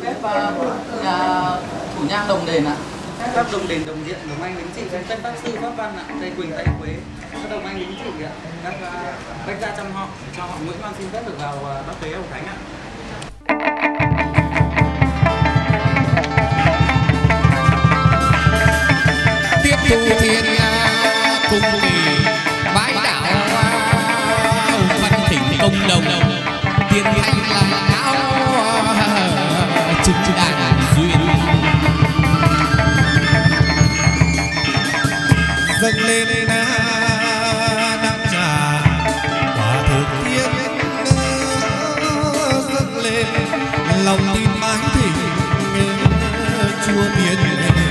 và thủ nhang Đồng Đền ạ. Các Đồng Đền Đồng Điện, Đồng Anh Lính Trị, Tân Pháp Sư Pháp Văn ạ, Tây Quỳnh, Tây Quế, các Đồng Anh Lính Trị ạ, các bách gia trăm họ, cho họ Nguyễn Văn xin phép được vào Bắc Tế Hậu Thánh ạ. Tiếp thu thiên cung kỳ bái đạo văn thỉnh công đồng tiên thanh là áo chứng đàn duyên dâng lên đăng trà quả thực thiên dâng lên lòng tin mãi thỉnh chúa tiên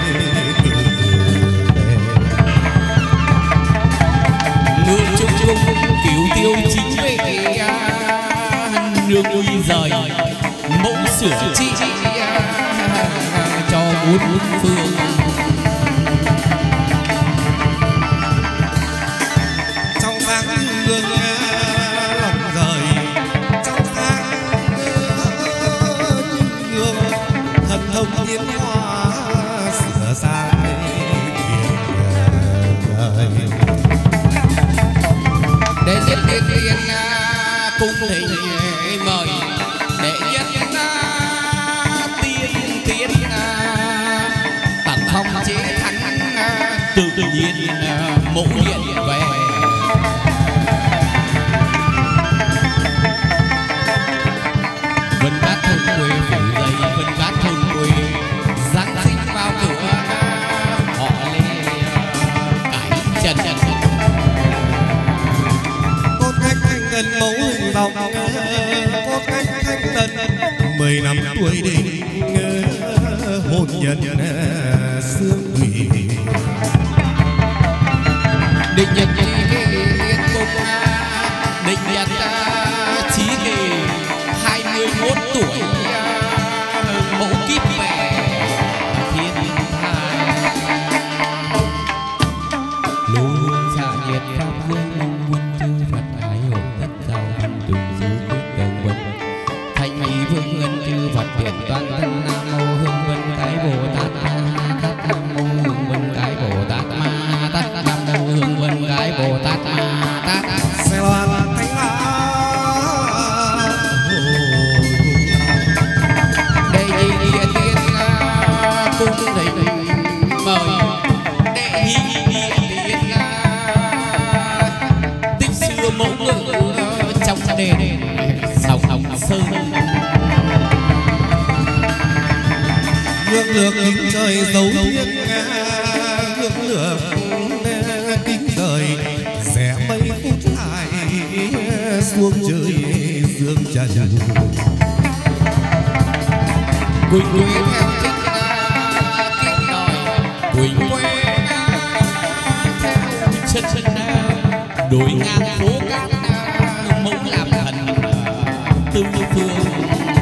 ngự trung trung cứu tiêu chính vệ nương uy rời mẫu sửa trị cho bốn phương trong sáng gương lòng rời trong sáng gương thần thông tiến hóa sửa sang để nhất tiên cung thỉnh mời để nhất tiên tặng phong chế thắng tự nhiên mẫu hiện về vân cát thôn quê phủ dày vân cát thôn quê giáng sinh vào cửa họ lên cải chân cốt cách thanh tân mẫu hình vọng cốt cách thanh tân 10 năm tuổi đỉnh hôn nhân xương thủy định nhật tiên cung định nhật chí kỳ 21 tuổi mẫu kíp về thiên thai luôn xạ nhiệt pháp vương mong quân chư Phật ái hồn tất giàu hành tùng dư quyết đồng quân thành ý vương ân chư Phật hiển toàn thân nam mô hương vân cái Bồ Tát Ma Tát nam mô hương vân cái Bồ Tát Ma Tát nam mô hương vân cái Bồ Tát Ma Tát xe loan thánh hạ đây địa tiên cung thỉnh mời đệ nhị địa tiên tích xưa mẫu ngự trong đền sòng sơn hương lược kính trời dấu thiên hương lược kính trời rẽ mây phút hải xuống trời dương trần quỳnh quế theo trích kim đòi quỳnh quế theo chân đổi ngang phố cát mẫu làm thần tư phương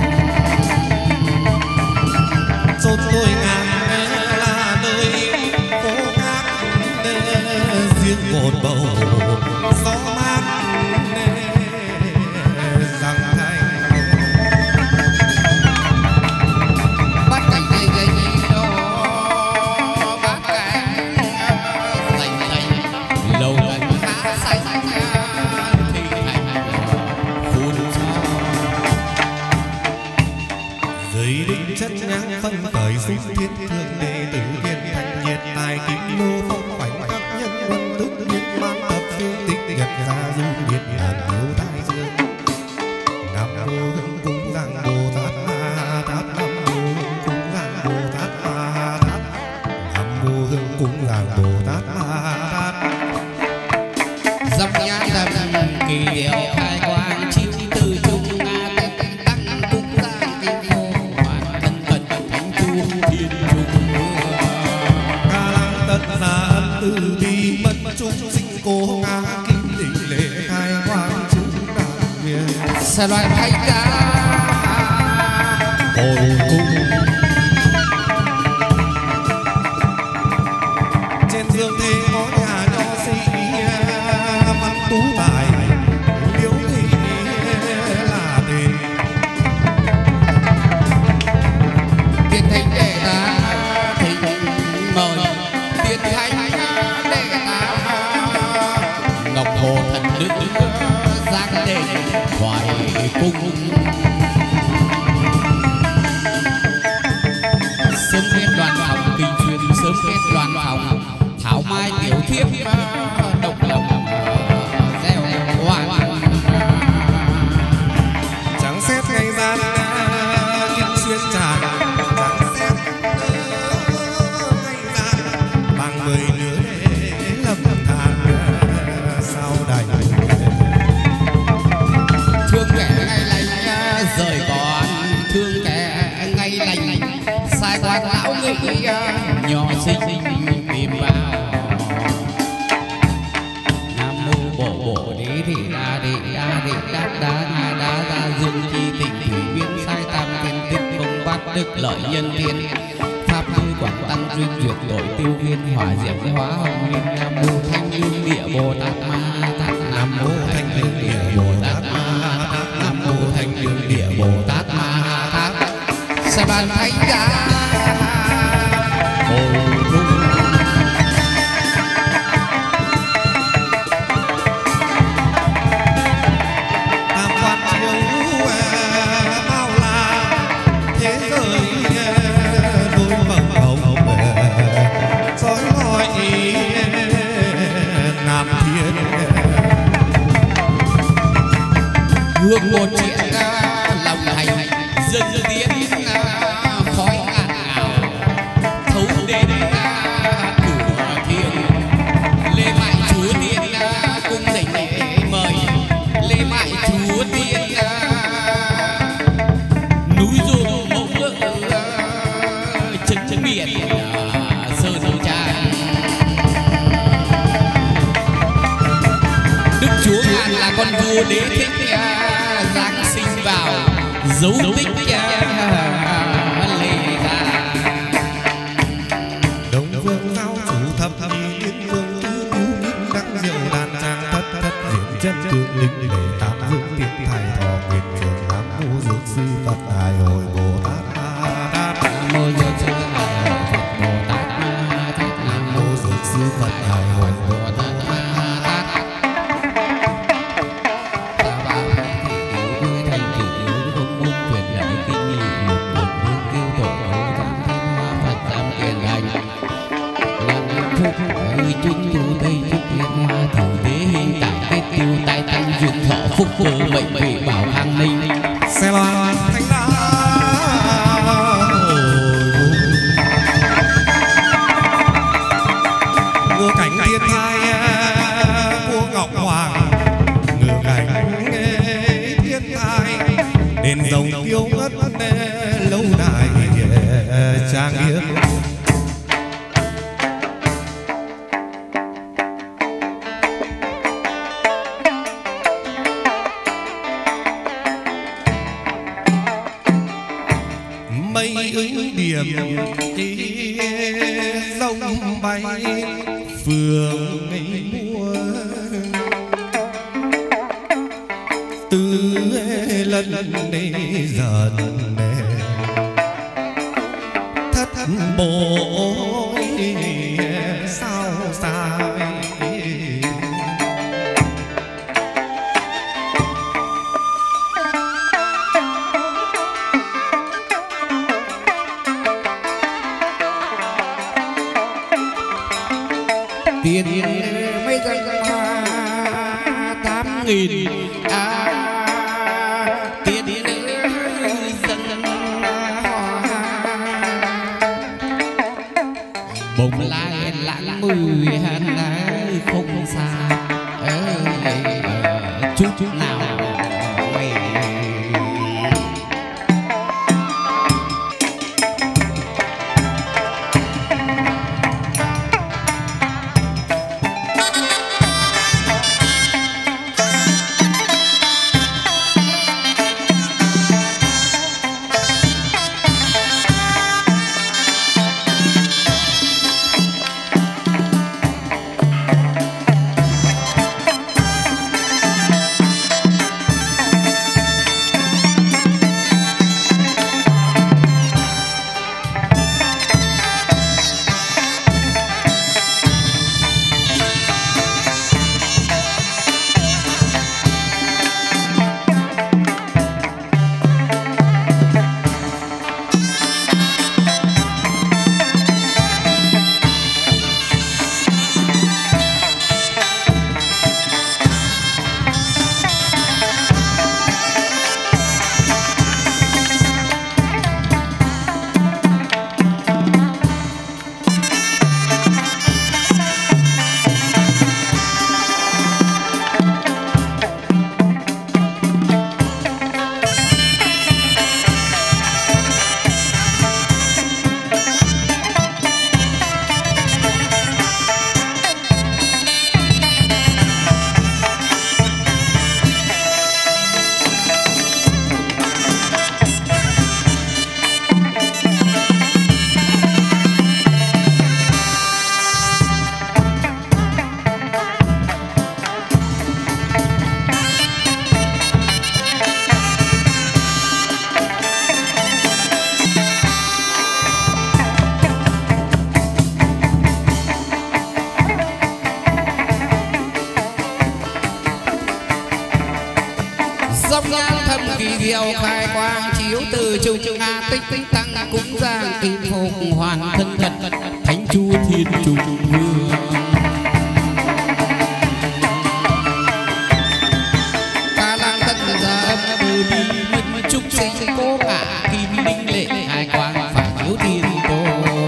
chốn đôi ngàn là nơi phố cát riêng một bầu gió mát răng thanh bắt cảnh dây dây đó bắt cảnh dành dành lâu cảnh khá xanh thì thành phun cho dưới đỉnh chất nhang phân khởi xúc thiên thương đệ tử hiền thành nhiệt tài kính lô phong khoảnh các nhân quân tức nhiên mang tập phương tích nhật ra du nhiệt hàn hiếu thái dương nam mô hương cung giang bồ tát ma tát nam mô hương cung giang bồ tát ma tát nam mô hương cung giang bồ tát ma tát dòng nhã đầm kỳ điệu khai quang chiếu từ trung nga tăng cung giang kim phô hoàn thân tận thánh chu thiên trung ca lang tận gia ân từ bi mật trung sinh cố nga kim đỉnh lễ khai quang chứng đạo viên xe loại thay cá hồn cung trên dương thế có nhà nho sĩ văn tú tài liễu thị là tên cùng sớm kết đoàn phòng kinh truyền sớm kết đoàn phòng thảo mai tiểu thiếp độc lòng gieo hoa trắng xét ngày gian kinh xuyên tràn trắng xét ngày gian bằng người lưới lâm than sao đành thương kẻ ngay lành rời còn thương kẻ ngay lành sai quan lão nghĩ nhỏ xinh tìm vào nam mô bộ đế thị đa đa dương chi tịnh thủy biến sai tam thiên tích công bát đức lợi nhân thiên pháp hư quảng tăng duyên duyệt tội tiêu viên hỏa diệm hóa hồng liên nam mô thanh lương địa bồ tát ma tát nam mô thanh lương địa bồ tát ma tát nam mô thanh lương địa bồ tát ma tát sa ban thánh giá hương một chuyện lòng thành dân tiến khói ngàn ngào thấu đến cửa thiên lê mại chúa tiên cung thỉnh mời lê mại chúa tiên núi ruộng mẫu lượng chân biển sơ sông tràn đức chúa ngàn là con vua đế thích giáng sinh vào dấu tích lê ra đông vương giao chủ thập nhi liên vương tứ cứu những đắc diệu đàn trang thất diễn chân cương linh để tam vương tiên thầy thọ nguyện trường nam mô dược sư phật đại hội bồ tát ma tát nam mô dược sư đại hội phật bồ tát ma tát nam mô dược sư phật đại hội bồ tát ma tát chúng tu đây chúc liên hoa thủ đế hình tạo kết tiêu tai tăng duyên thọ phúc cơ bệnh bị bảo an ninh xe loan thanh đá ngô cảnh thiên thai vua ngọc hoàng ngựa cảnh thiên thai đền rồng tiêu ngất lâu đài trang nghiêm mây ứng điểm rông bay phường mùa từ lần để dần thất bội sao sai tiền mấy dân 8.000 tiền dân bồng lai lãng mười không xa chút nào mày kiều khai quang chiếu từ trung nga tích tích tăng cúng giang kim phục hoàn thân thật thánh chúa thiên trùng vương ca lang tất ra âm bờ bi minh trúc sinh cố cả kim linh lệ khai quang phải chiếu thiên tôn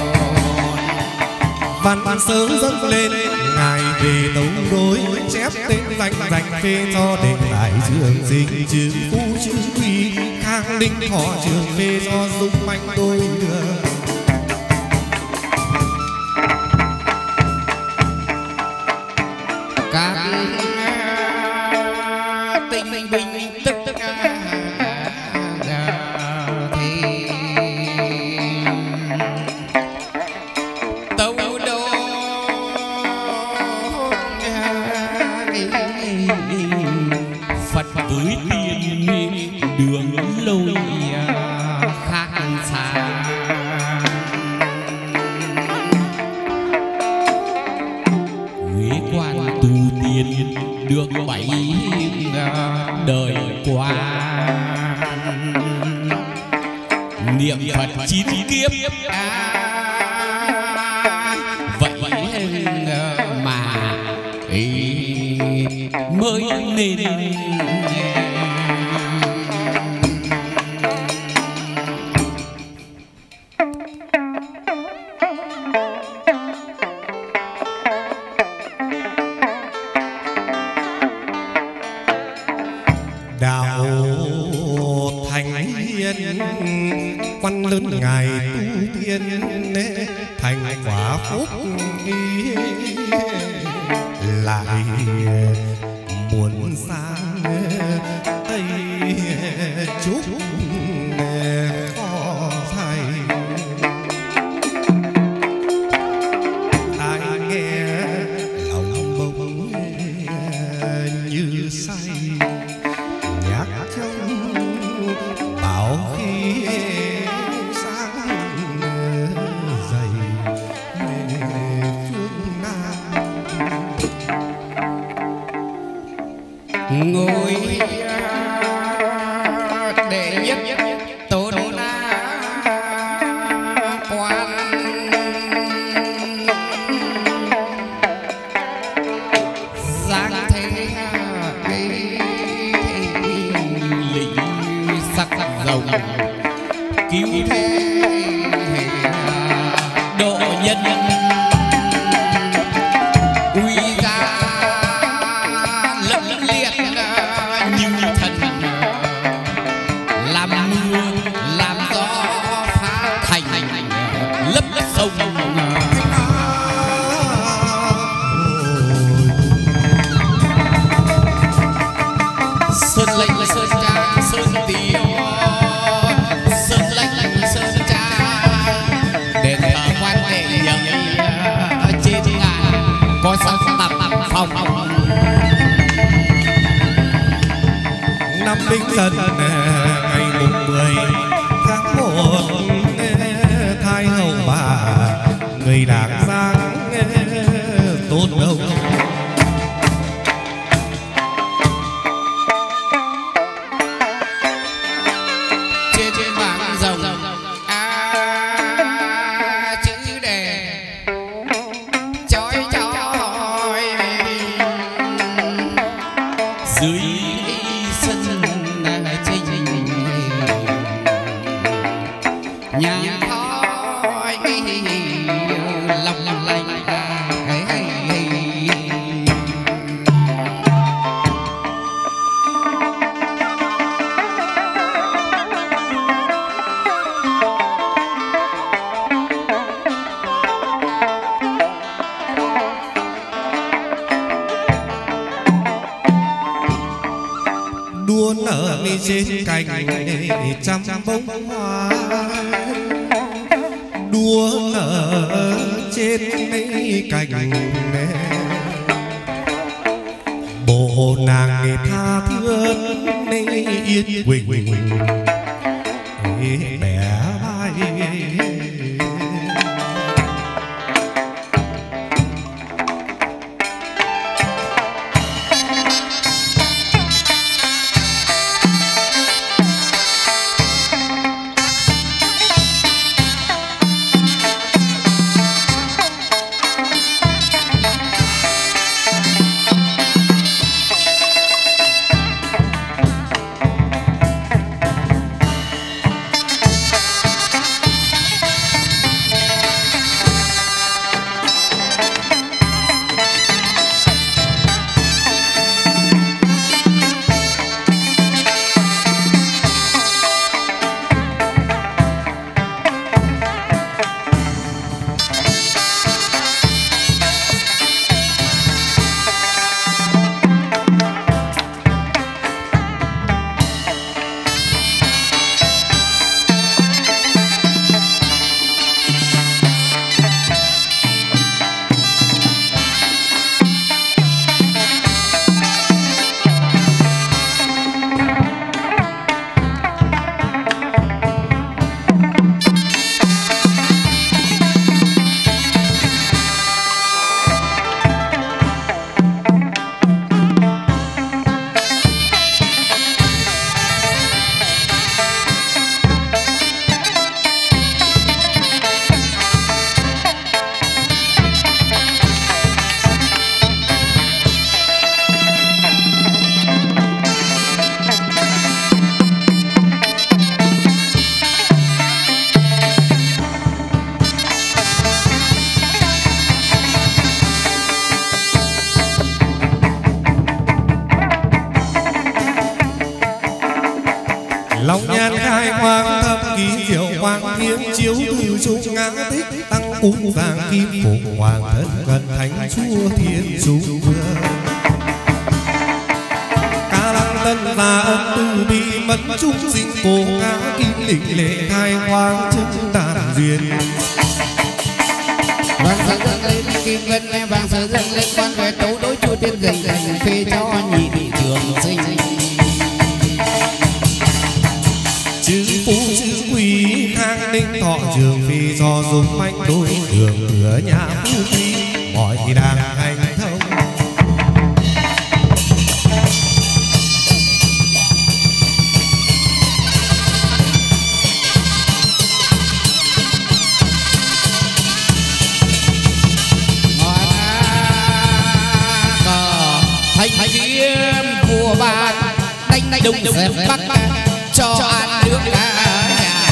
văn sớm dâng lên ngài về tấu đối chép tên danh phê cho đền đại trường sinh chữ phú chữ quý khang ninh thọ trường phê cho dung manh đôi đường các tinh binh tất cả thì tấu đô Phật với tiên đường lối khác xa Huế quan tu tiên được 7 đời qua niệm Phật 9 kiếp vậy mà mới nên đạo thành hiền quan lớn ngài tu tiên thành quả phúc lại muốn sang tây chúc phò thầy ai nghe lòng bông như say nhạc trong bảo khí sáng dày phương Nam ngồi đệ nhất tôn quan giang thế lịch sắc rồng cứu thế độ nhân uy ra lẫm liệt như thần làm mưa làm gió phá thành lấp sông sơn lệnh sơn trang sơn tiêu sơn lệnh sơn trang đền thờ quan hệ trên ngàn có sáu tập phòng năm Bính Thân ngày mùng 10 tháng 1 Thái hậu bà người Đảng Giang Tôn Đông trên bảng rồng chữ đề chói chói dưới sân trình nhà khói lòng lành đua nở trên cành trăm bông hoa đua nở trên cành bộ nàng tha thướt yên quỳnh bẻ vai chiếu từ trung ngã tích tăng cúng vàng kim phụng hoàng thân gần thánh chúa thiên dung vương ca lăng tân gia ân từ bi mẫn trung sinh cổ ngã kim lĩnh lệ khai hoang chứng đàn duyên vàng sờ dâng lên kim ngân vàng sờ dâng lên quan về tấu đối chùa tiên dần dần phê cho nhị thị trường sinh chữ phú chữ quý khang ninh thọ trường phi do dùng manh đôi đường cửa nhà phú quý mọi thì đang hành thông thành kiếm của bạn đánh đông dẹp bắc cho ăn nước cả nhà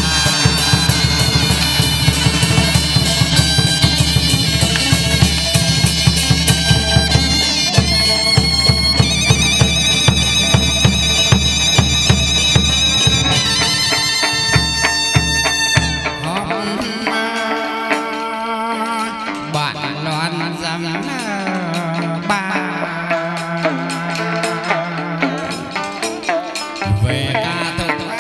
bạn loan rằng ba về ca tụng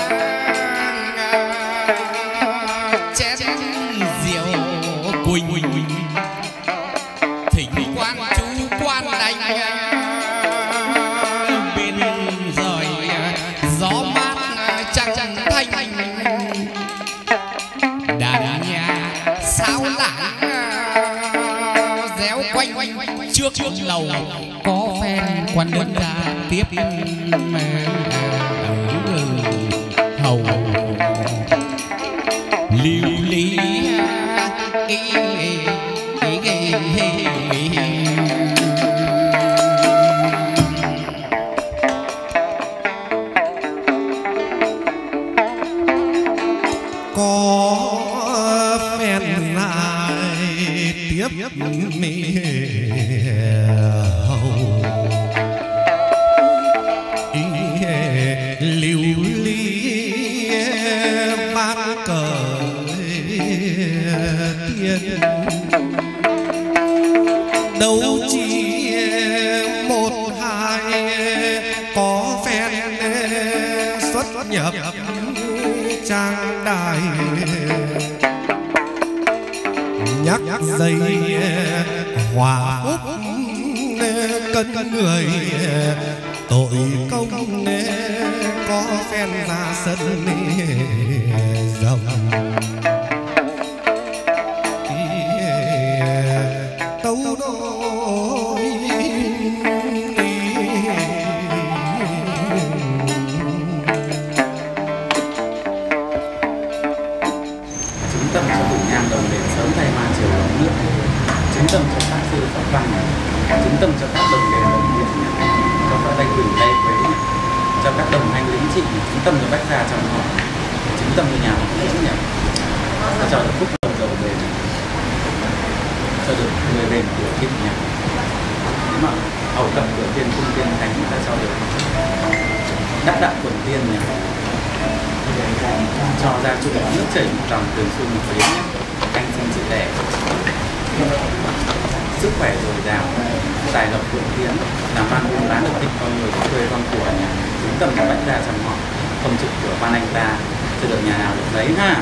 chén rượu quỳnh thỉnh quan chú quan đánh bên rời gió mát trăng thanh đàn nhà sao lãng réo quanh trước lầu có phen quan đơn ra tiếp hầu lưu lý có phen lại tiếp mi hầu lưu ly bát cờ tiên đâu chỉ một hai có phen xuất nhập trang đài nhắc dây hòa phúc cân người tội công có phen ra sân rồng tấu đôi chứng tâm cho đủ nhang đồng đền sớm thay ma chiều lòng nước, chứng tâm cho các sư pháp văn, chứng tâm cho các đồng đền đồng điện, cho các tay quỳnh tay quế, cho các đồng hành lính trị, chứng tâm cho bách gia trong họ, chứng tâm cho nhà lĩnh nhỉ, cho được phúc đồng dầu bền, cho được người bền của thiên nhà, nếu mà hầu cận của tiên cung tiên thánh ta cho được đắc đạo quần tiên nhỉ. Cho ra chung nước chảy một dòng từ xuân một đến anh sinh sự đẻ sức khỏe dồi dào tài lộc vượng tiến làm ăn buôn bán được thịnh con người có quê con của nhà chúng tầm là bách gia trong họ không trực của ban anh ta chưa được nhà nào được lấy ha.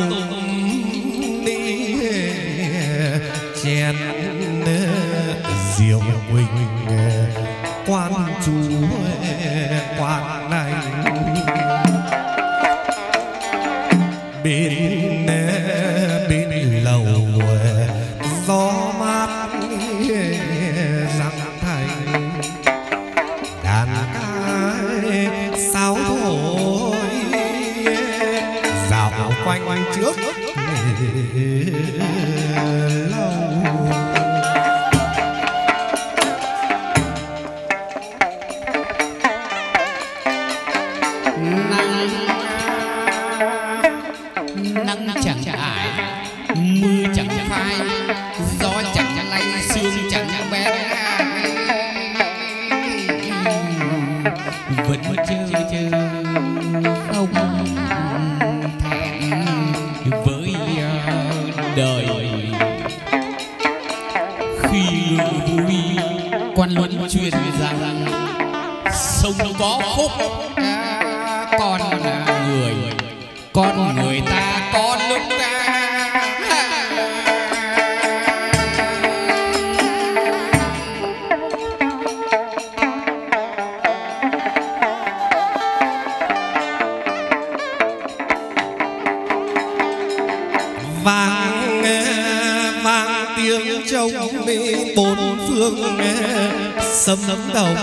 tùng đi chén rượu huỳnh quan chú quan này bên lầu gió mát răng thành đàn cái sáo thổi dạo quanh trước lâu. Nắng chẳng ải, mưa chẳng phai, gió chẳng lay, sương chẳng bé, vẫn chơi không thẹn với đời. Khi vui quan luận truyền rằng sông có khúc, con người ta có lúc vang tiếng trống bốn phương sấm đầu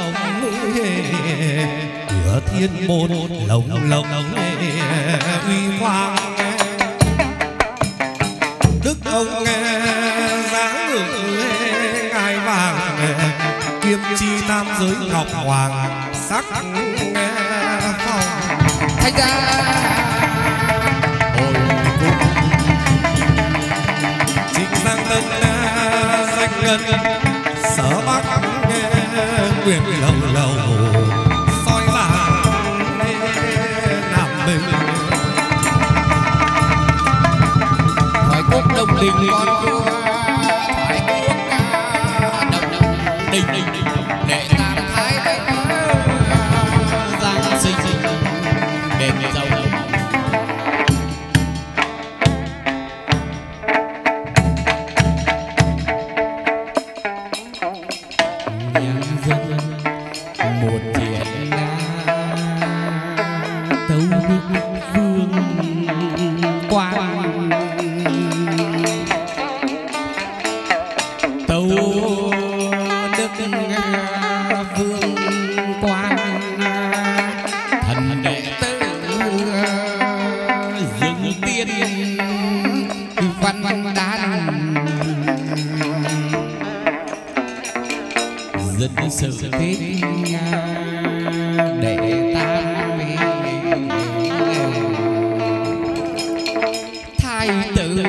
cửa thiên môn lồng uy hoàng đức ông dáng ngự ngai vàng kiêm chi nam giới ngọc hoàng sắc phong thành ra trịnh giang tân danh ngân sở bắc nguyện lầu soi vàng nam bình phải quốc đồng đình con vua phải quốc đồng đình để làm thái giang sinh đền giàu. Một chuyện tấu đức vương quan tấu đức vương quan thần đệ tử dương tiên văn đan dân sự thích để tam thái tử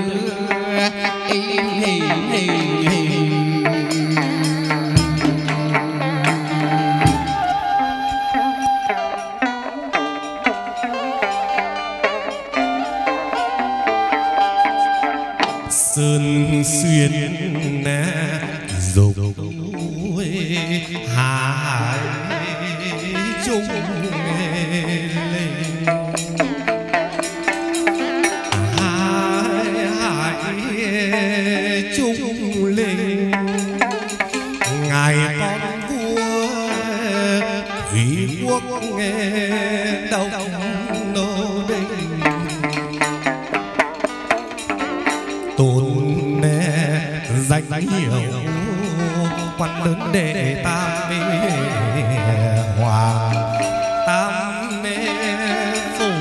sơn xuyên dục hải chung hải chung linh ngài con vua thủy quốc đông đô đình tôn danh hiệu quan lớn đệ tam hoàng tam phủ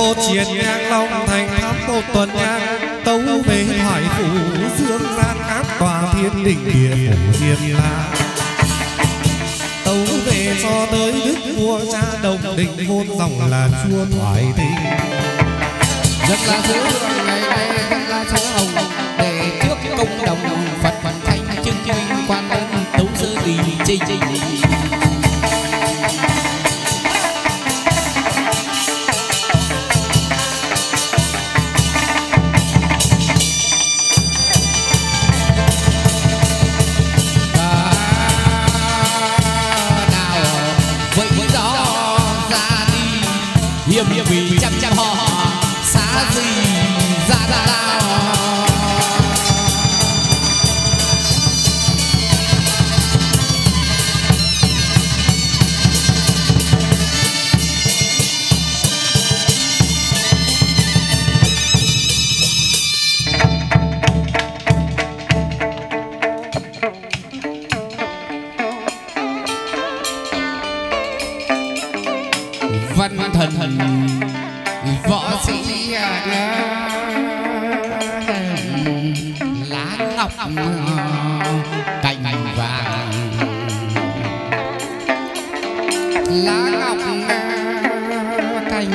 một chiến nhang long thành tháp một tuần nhang tấu về thoại phủ dương gian các tòa thiên đình địa phủ diêm la tấu về cho tới đức vua cha đồng đình vốn dòng là chúa thoại tình rất là sướng ngày nay rất là sướng hồng để trước công đồng Phật Phật thanh chứng minh quan ân tấu sư vì trình hiểm vì chăm chăm họ xá gì ra ra văn thần võ sĩ lá ngọc cành vàng lá ngọc cành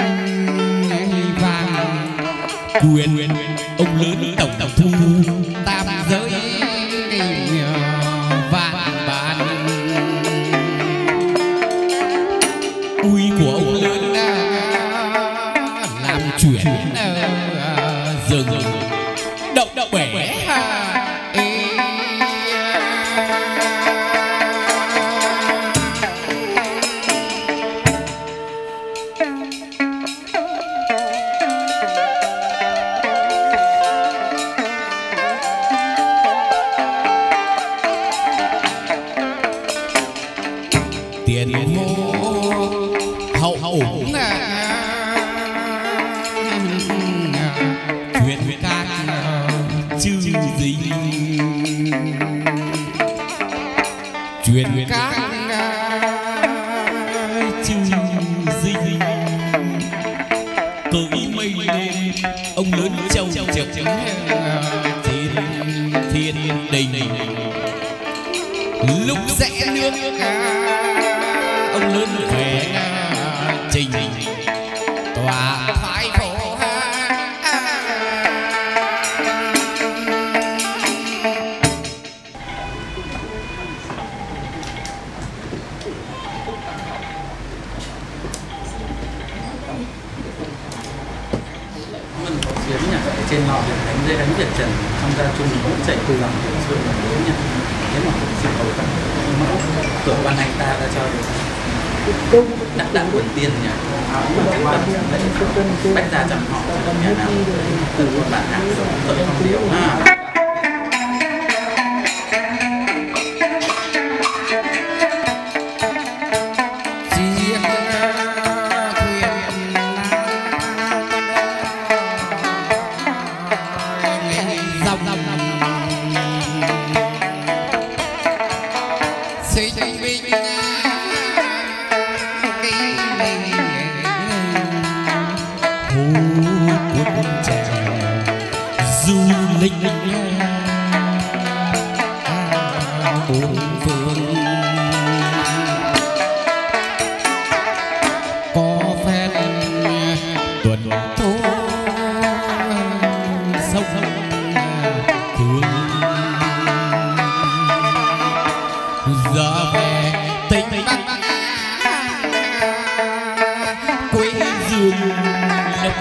vàng quyền ông lớn tổng thu tam giới vạn bản uy của ông lớn làm chuyển rừng động bể tiền hô hậu ủng chuyện các chư gì chuyện các chư gì cởi mây lên ông lớn châu trực thiên đình lúc rẽ nước ông lớn về trình tòa phái phổ mình có xuyến nhỉ trên lò đánh dây đánh Việt Trần trong gia chung cũng chạy từ lòng tiểu xuyên là đúng nhỉ nếu mà không xin cầu các mẫu cửa quan anh ta đã cho được đã quần tiên nhỉ bách gia chăm họ nhà nào từ một bản hàng tự không điều du lịch bốn phương có phép tuần thu sông thương giờ về tỉnh Bắc quê dương lộc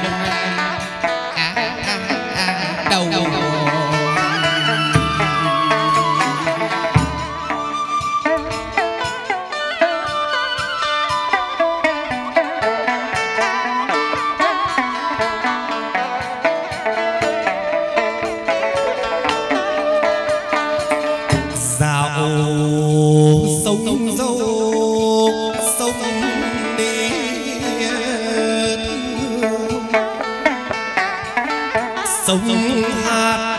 đầu dạo sông dâu sông đi sông hát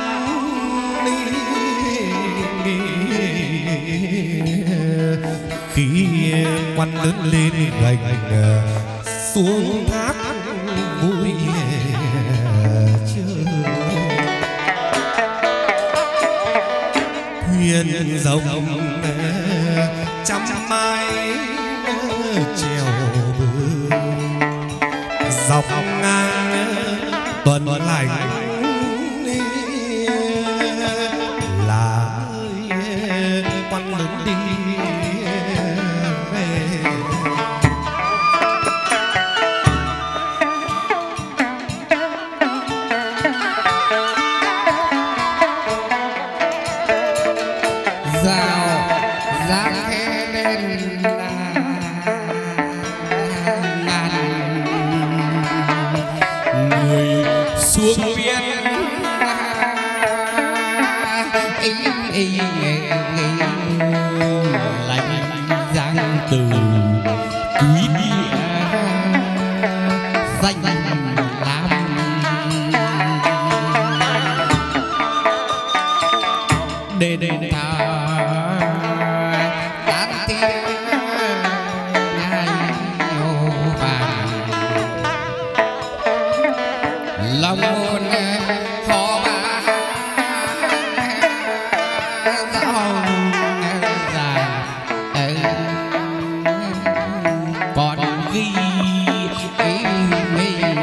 khi quan lớn lên gành xuống thác buổi trưa thuyền rồng trăm mai treo bờ dọc ngang tuần lành là ơi quan lớn đi về rào giang khe lên ngàn người xuống biển lạnh giang từ quý địa danh lam đền thờ tán tiếng ngài ô vàng lòng môn khó ba dòng dài còn ghi mình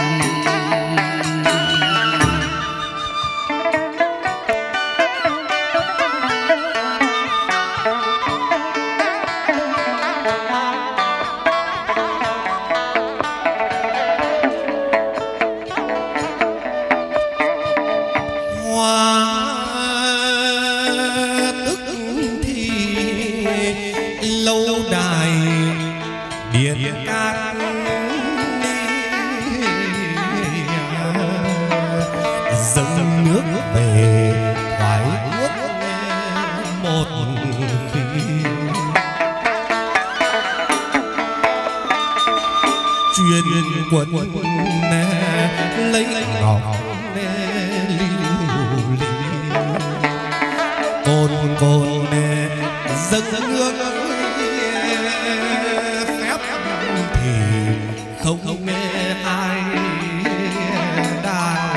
lâu đài điện cát dâng nước về thoái ước một khi truyền quân lấy ngọc lưu ly cồn dâng nước phép thì không nghe ai đàn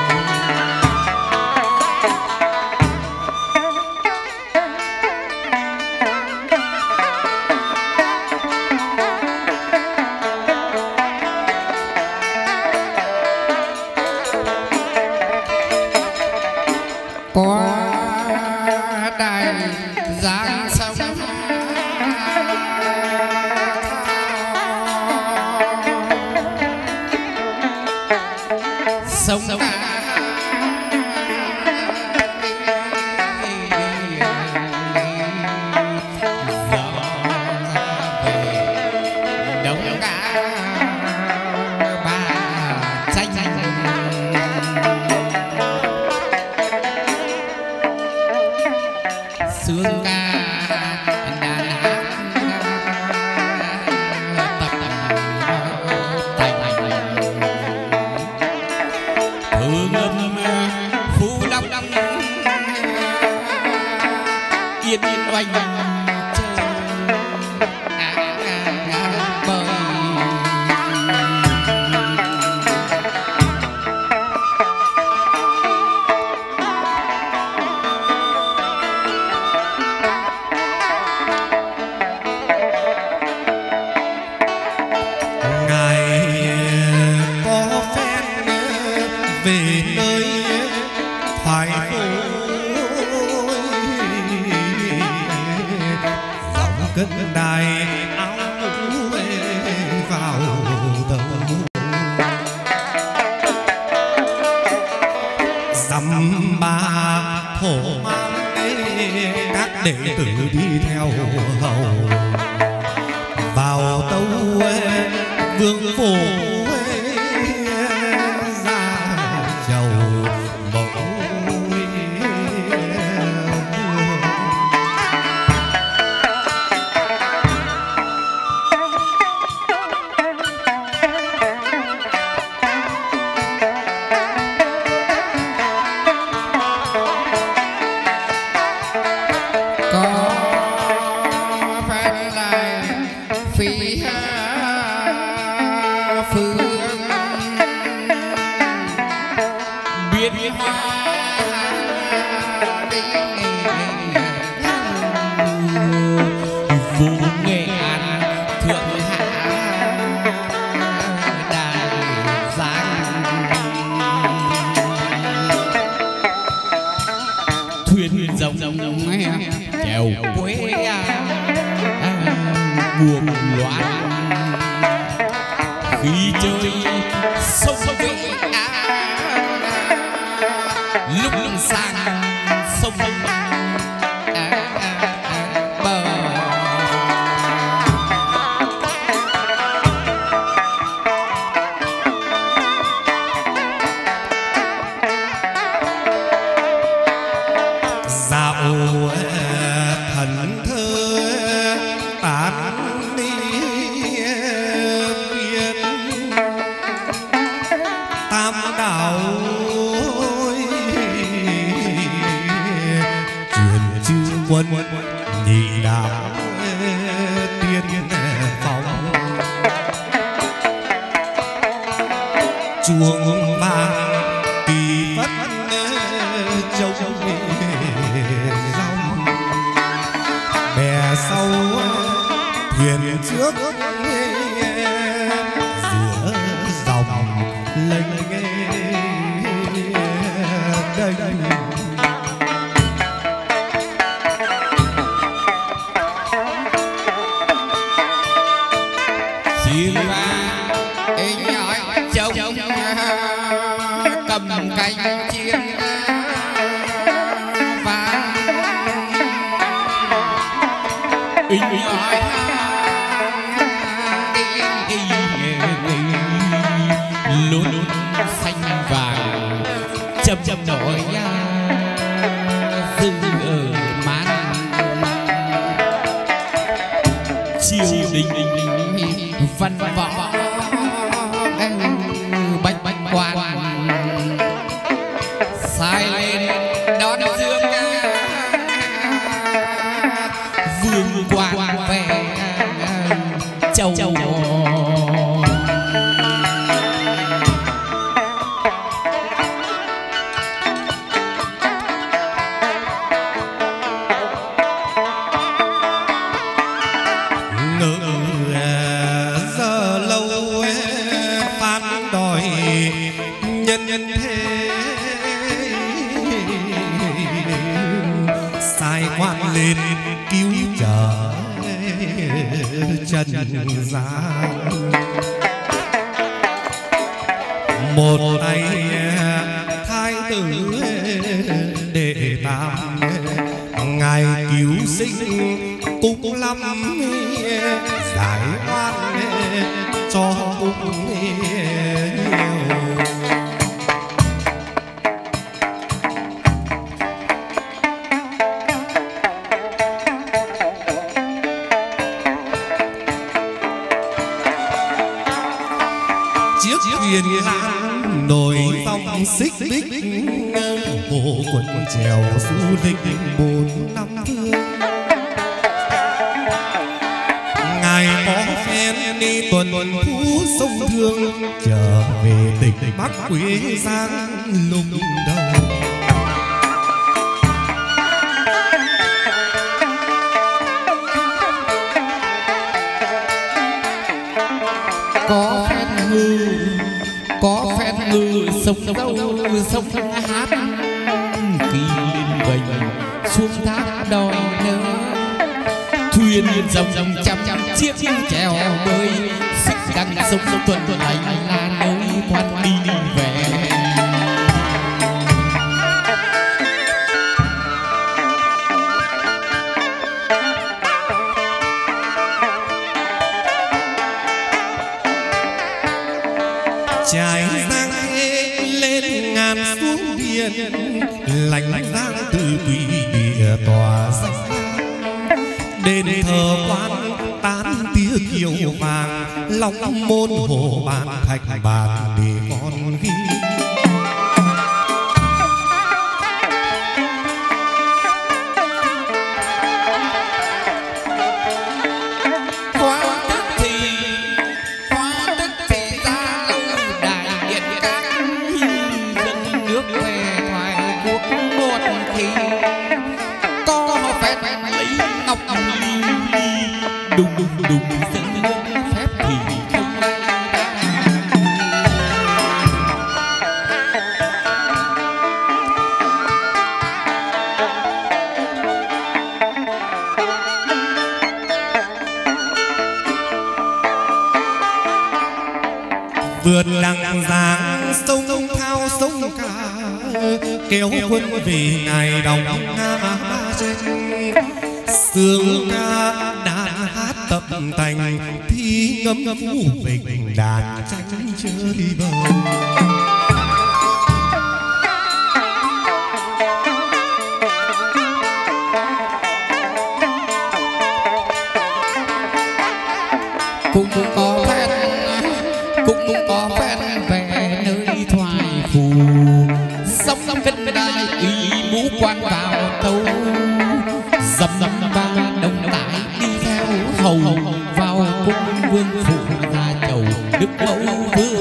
qua đài giang sông sông ca đông ca ba tranh sương ca đà nẵng tập thành thương âm phú đông yên oanh bơi về nơi thoải phôi dòng cất đài áo mũ vào đầu dăm ba thổ mang các đệ tử đi theo hầu vào tâu vương phủ phương vùng Nghệ An thượng hạ Đài Giang, thuyền rồng chèo quê buồm loạn khi chơi sông Vệ lúc sang sông bờ. Dạo thần thơ tán đi biên tam đảo truyền chư quân nhị đạo tiên phong chuông vàng kỳ phất châu dòng bè sau thuyền trước giữa dòng lênh đênh. Chiên nói trông cầm canh chiên vàng nói luôn xanh vàng chậm chậm nổi dư ở mát chiều đình văn võ bách quan sai lên đón dương vương quan về châu giờ lâu phán đòi nhân thế sai quan lên cứu trợ trần gian một tay thái tử đệ tam ngài cứu sinh cũng lắm giải oan cho cũng nhiều. Chiếc thuyền lan nổi dòng xích bích bộ quần chèo du lịch 4 năm thương ngài có phen đi tuần phú sông Thương trở về tỉnh Bắc Quế Giang lục đầu. có phép ngư sông đâu sông hát kỳ lên vành xuống thác đòi nhớ thuyền dòng trăm chiếc chèo bơi xích đằng sông tuần hành là nơi quan đi về. Trải giang lên ngàn xuống biển lạnh giang từ quỷ địa tòa danh đền thờ quan tán tia kiều vàng long môn hồ bàn thạch bàn để con ghi có phép lấy ngọc đùng đùng đùng dân phép thì không vượt đằng giang sông thao sông ca kéo quân vì ngày đồng nga ba trên sương ca đàn hát tập thành thi ngâm vũ bình đàn tranh chơi bời. cũng có phen cũng có phen về nơi thoại phù sông sông cân đai ý mũ quan vào tấu dầm dầm ba đông tải đi theo hầu vào cung vương phủ ra chầu đức mẫu vương.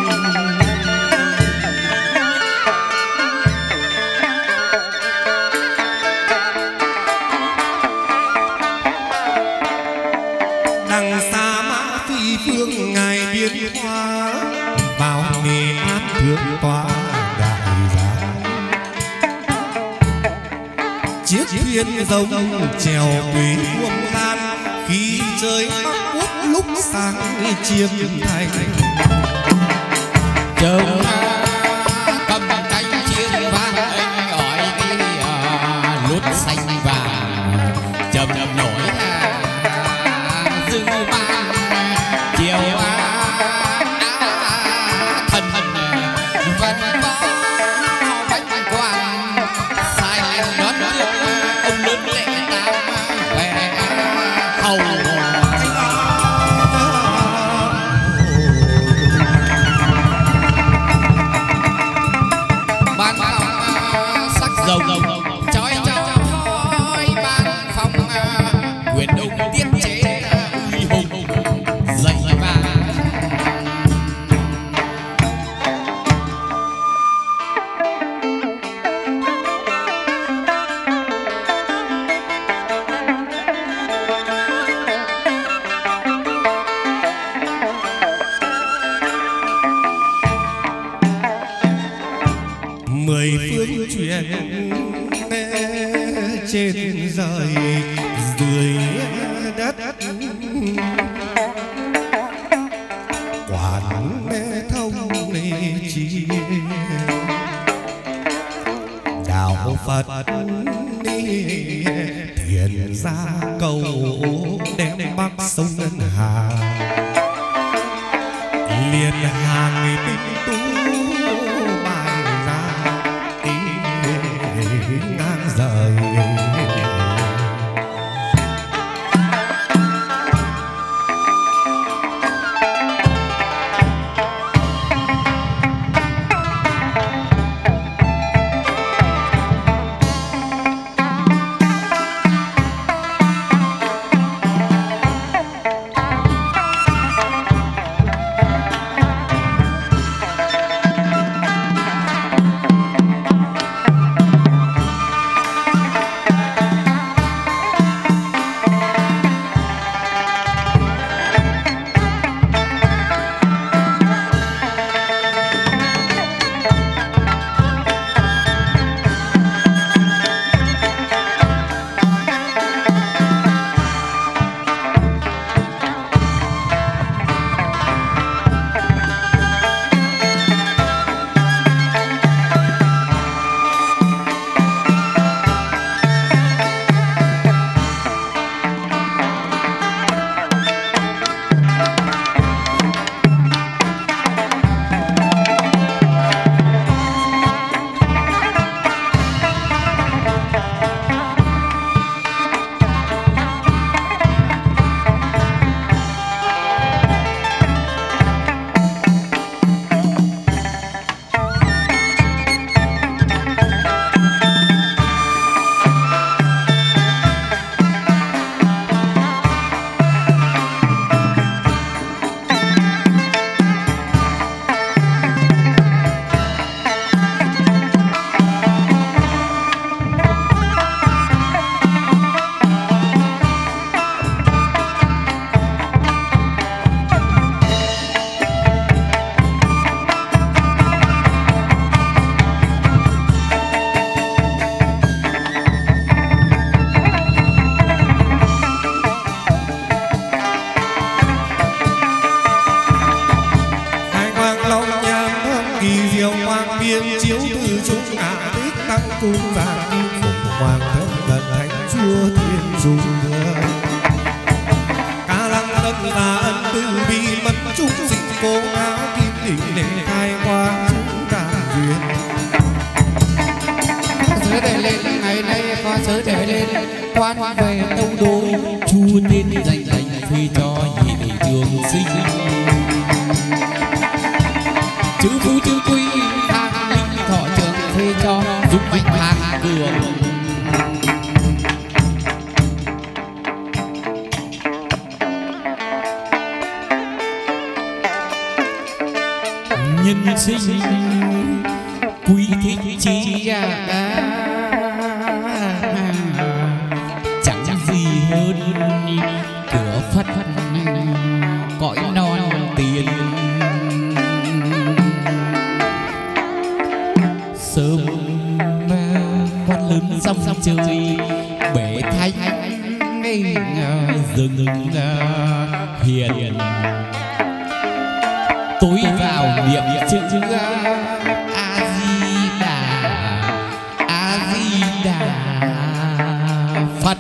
Đằng xa mã phi phương ngài biến hóa vào Nghệ An thượng tọa đại giang chiếc thuyền rồng chèo quý quân lan khi trời Bắc Quốc lúc sáng chiêm thành Chồng cầm cánh chiên vang anh gọi cái lút xanh vàng chầm nổi dưng mang chiều thần vân võ bánh quan sai lên đón ông lớn lệ tam về hầu ban sắc dầu chói chói ban phòng quyền đông tiết chế uy hùng dậy vàng. mười phương truyền trên rời dưới đất quản thông chi đạo Phật thiền ra cầu đem bắc sông Ngân Hà liền hàng binh tú bài ra ngang rời. cung gia kim phụng hoàng thân gần thánh chúa thiên dung ca lăng đất là ân từ bi mẫn trung dịch cố áo kim đỉnh để khai quang chúng ta duyên sớ để lên ngày nay có sớ để lên quan về tâu đối chu tiên dành phi cho nhị trường sinh chữ phú chữ quý thang linh thọ trường phi cho giúp mạnh hàng cường nhân sinh quý thích chi chẳng gì hơn cửa phật cõi non tiền sớm quan lớn xong chơi bể thanh rừng hiền tối vào niệm chữ a di đà phật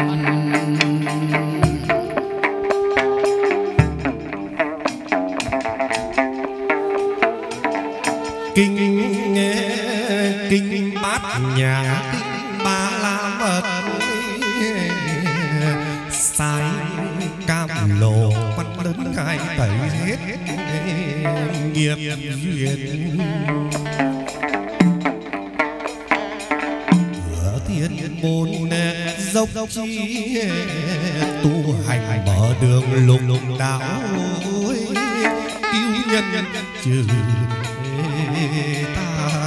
kinh nghe kinh bát nhà kinh ba la mật sai cam lộ văn lớn khai tẩy hết nghiệp duyên cửa thiên môn dốc chi tu hành mở đường lục đạo cứu nhân trừ ta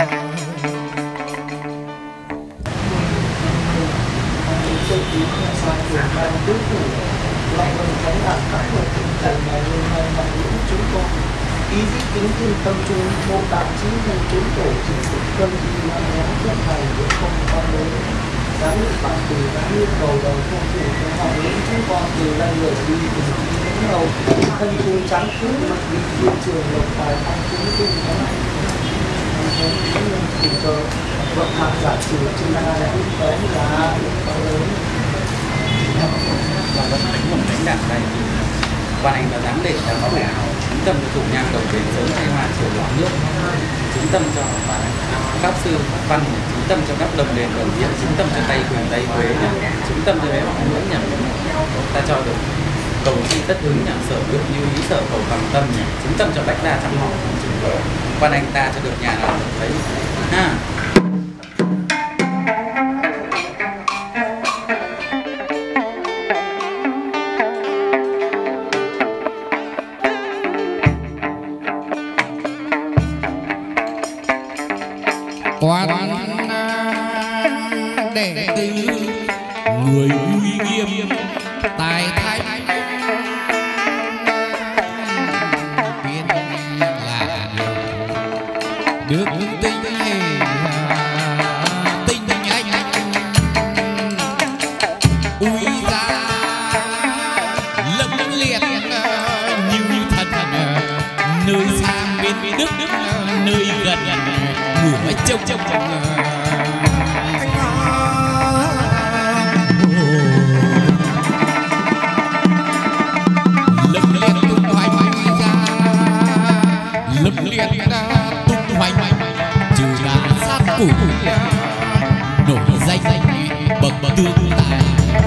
lại mừng thánh đạt các hội tinh thần ngày hôm nay bằng những chúng con ý chí kính thiên tâm trung mô tạng chính thân chúng tổ chính sự cân đi mang nhãn thiết hành để không con lớn giáng nước bản từ giáng nước cầu đầu không chủ cho họ những chúng con từ lần lượt đi từ khi đến đầu thân trung trắng cứ mặt đi thiên trường lộc tài thanh chúng kinh cái này thánh nhân tình cờ vận hạt giả sử trên là những cái là con lớn và vẫn đánh một đánh đạn đây quan anh đã dám để cho nó bẻ chứng tâm cho dụng nhang đầu đến sớm thay hoa chiều lọc nước chứng tâm cho pháp sư pháp văn chứng tâm cho các đồng đền đồng viện chứng tâm cho tay quyền tay quế chứng tâm cho bé họ mũi nhỉ ta cho được cầu chi tất hướng nhà sở được như ý sở cầu bằng tâm chứng tâm cho bách đa trăm họ quan anh ta cho được nhà nào được thấy ha. quan đệ tử người uy nghiêm tài thánh biên là được tinh anh uy ra lâm liệt như thần nơi xa bên đức nơi gần ngủ trông lâm liệt tung hoành ra lâm liệt tung hoành trừ đá sát củ nổi danh bậc tương tài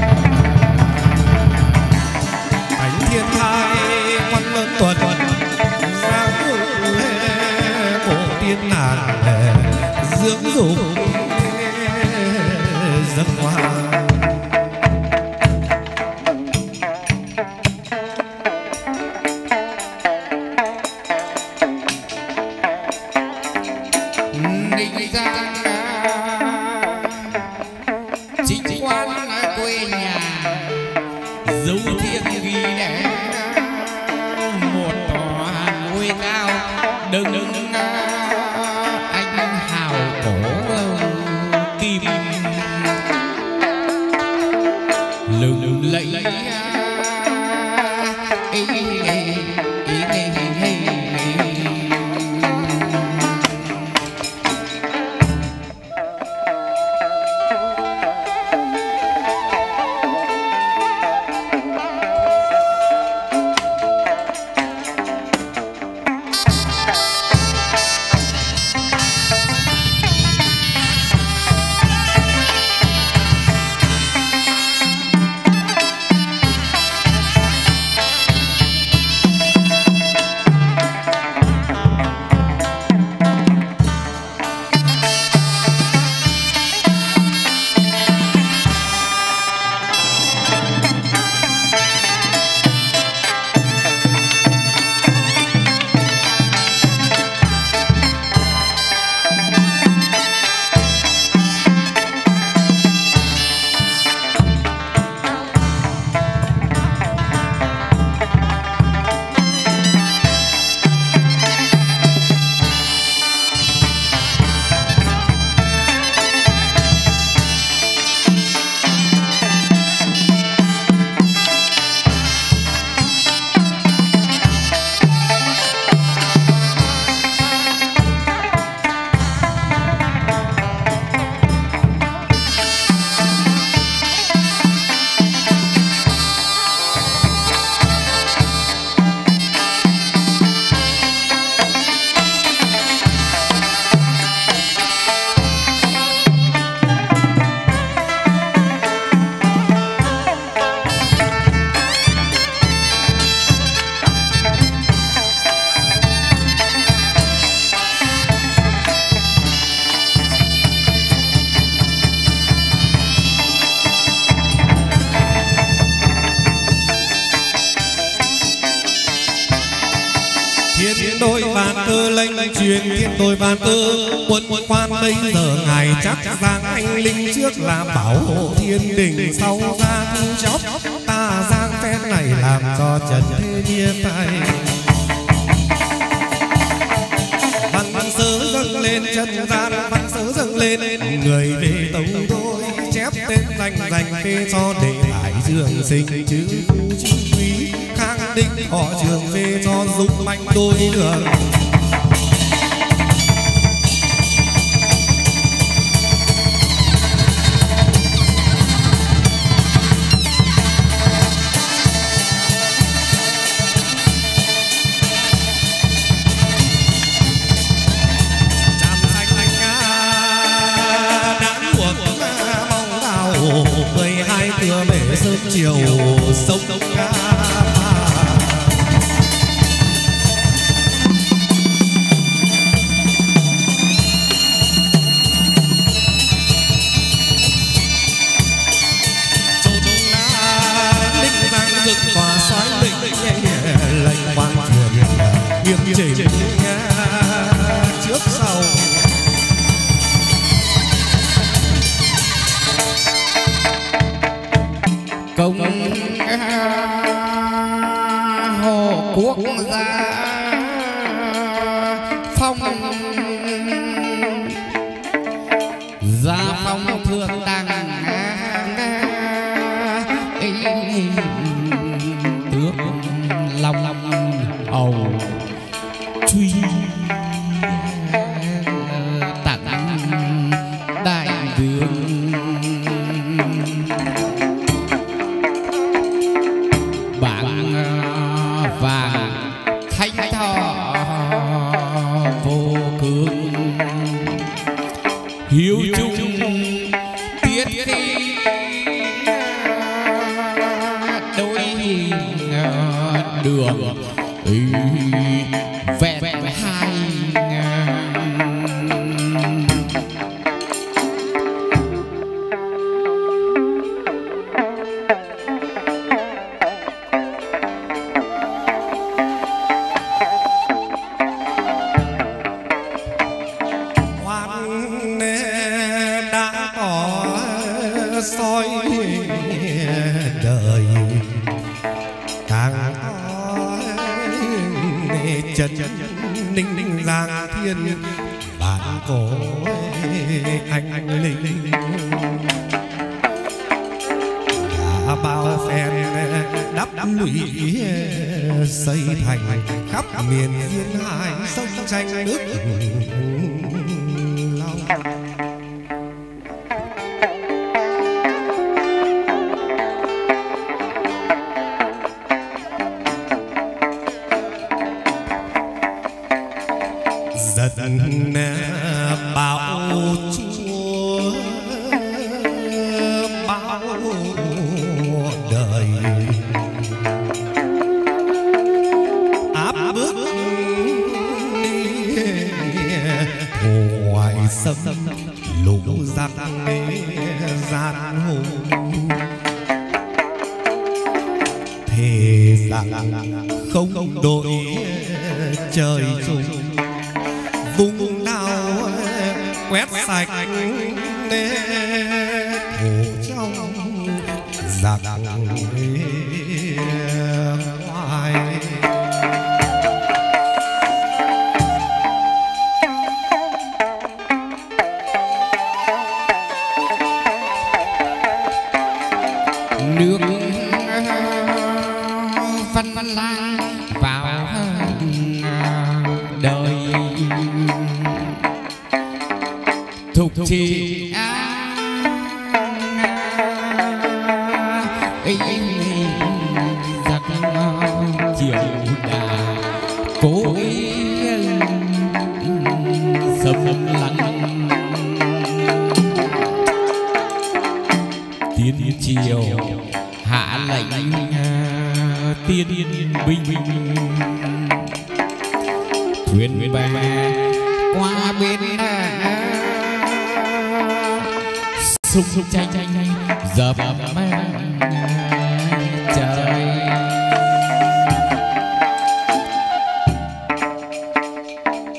thánh thiên thai quan lớn tuần giang cổ tiên nàng dưỡng dục dân hoa định ra chính quan quê nhà dấu thiêng ghi để một tòa ngôi cao đừng anh hào cổ kim lừng lẫy tơ lệnh truyền thiên tôi ban tơ quân quan bây giờ ngài chắc giang anh linh trước là bảo hộ thiên đình sau ra thu chót ta giang phen này làm cho trần thế chia tay văn sớ dâng lên chân gian văn sớ dâng lên người về tống đôi chép tên danh phê cho để lại trường sinh chữ phu chữ quý khang định họ trường phê cho dũng mạnh đôi đường cửa bể sớm chiều sông ca linh vang rực tỏa xoáy bình lệnh quan truyền nghiêm chỉnh trước sau công hồ quốc gia phong gia phong thượng đẳng tước long hầu truy tặng đại vương vàng thanh thọ vô cường hiếu trung tiết khí đôi đường vẹn hai soi đời càng chân ninh giang thiên bản cổ anh linh đã bao phen đắp lũy xây thành khắp miền yên hải sông tranh nước long dần bảo chúa bao đời áp bức ngoài sâm lũ giặc gian hùng thề rằng không đổi trời chung vùng nào quét sạch thổ trong giặc ngoài nước văn lang vào đời thục trì giặc chiều đà cố sầm lặng tiên triều hạ lệnh tiên binh thuyền bè qua bên sung tranh dập trời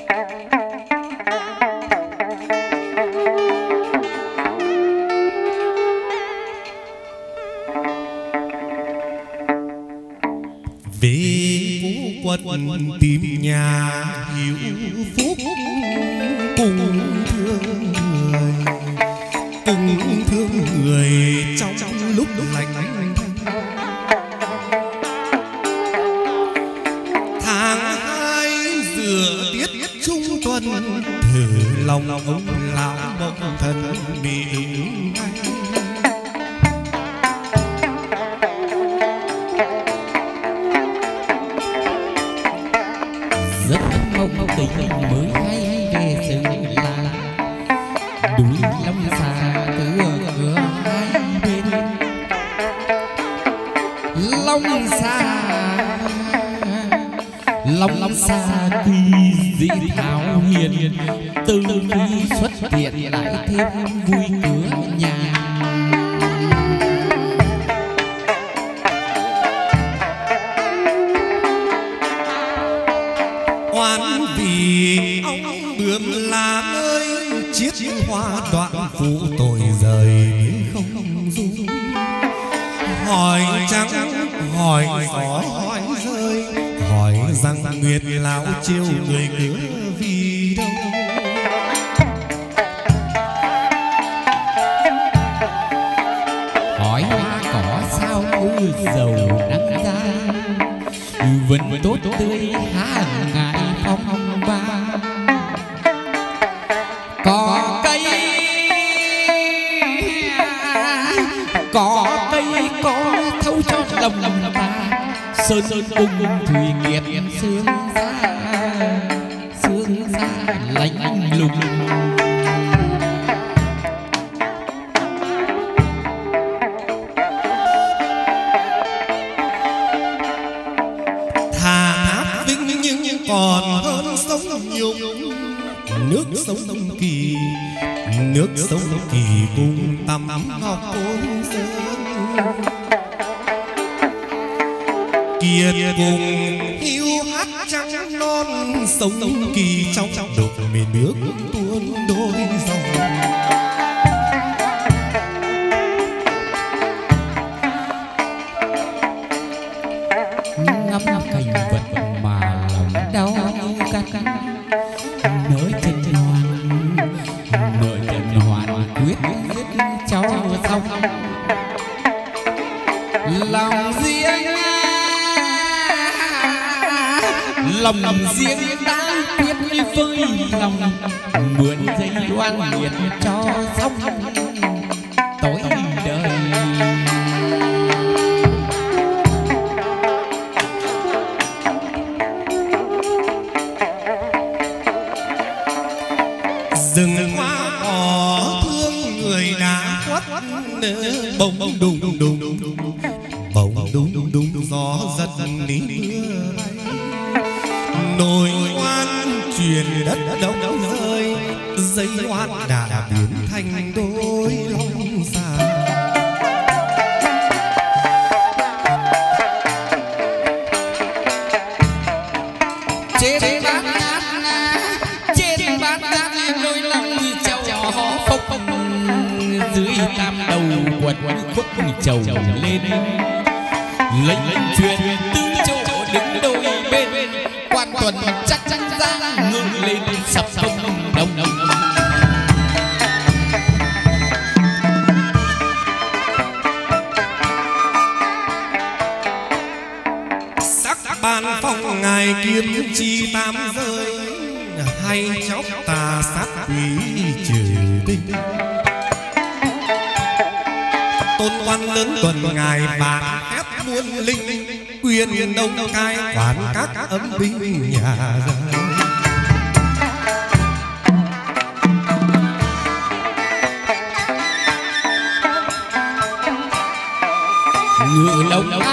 về phú quận tìm nhà hiếu phúc cùng thương người trong lúc lạnh tháng 2 rửa tiết trung tuần thử lòng ông lão mộng thần bị rất mong tình mới hay về sự là núi Long Xà cửa hai bên Long Xà kỳ dị thảo hiền từ khi xuất hiện lại thêm vui cửa nhà. oan vì ông bướm lá ơi chiết hoa đoạn phụ tội rời không dung hỏi trắng hỏi gió hỏi rơi hỏi rằng nguyệt lão chiêu người cửa vì đâu hỏi hoa cỏ sao mưa dầu nắng ra vẫn tốt tươi hàng ngày phong ba cỏ cây có thấu cho lòng ta sơn cùng thủy kiệt sương xa lạnh lùng còn hơn sống nhung nước sống kỳ cùng tầm ngọc côn sơn kiệt cùng hiu hắt trắng non sống kỳ trong đục miền nước tuôn đôi dòng ngắm cảnh vật mà lòng đau cắt nới chân hoàn quyết giết cháu xong lòng riêng đã quyết với lòng mượn dây đoan nghiệt cho xong tối đời rừng hoa cỏ thương người đã khuất bông đùng gió giật ní mưa nồi oan truyền đất đông rơi dây oan đã biến thành đôi long xà trên bát ngát đôi lòng chầu hó phốc dưới tam đầu quật khuất chầu lên lệnh truyền tứ chỗ đứng đôi bên quan tuần chắc chắn ra ngưng lên sập sông đông sắc ban phong ngài kiếm chi tam rơi hay chóc tà sát quý trừ đinh tôn quan lớn tuần ngài bạc phép muôn linh quyền đông cai quản các âm binh nhà dân ngự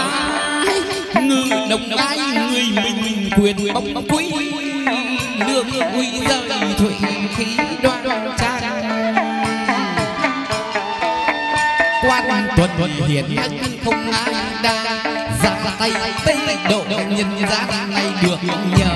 đồng ai người mình quyền bóng quý nương quý rơi thủy khí đoan trang quan tuần hiển anh không ai đa ra tay tây độ nhân gian này được nhờ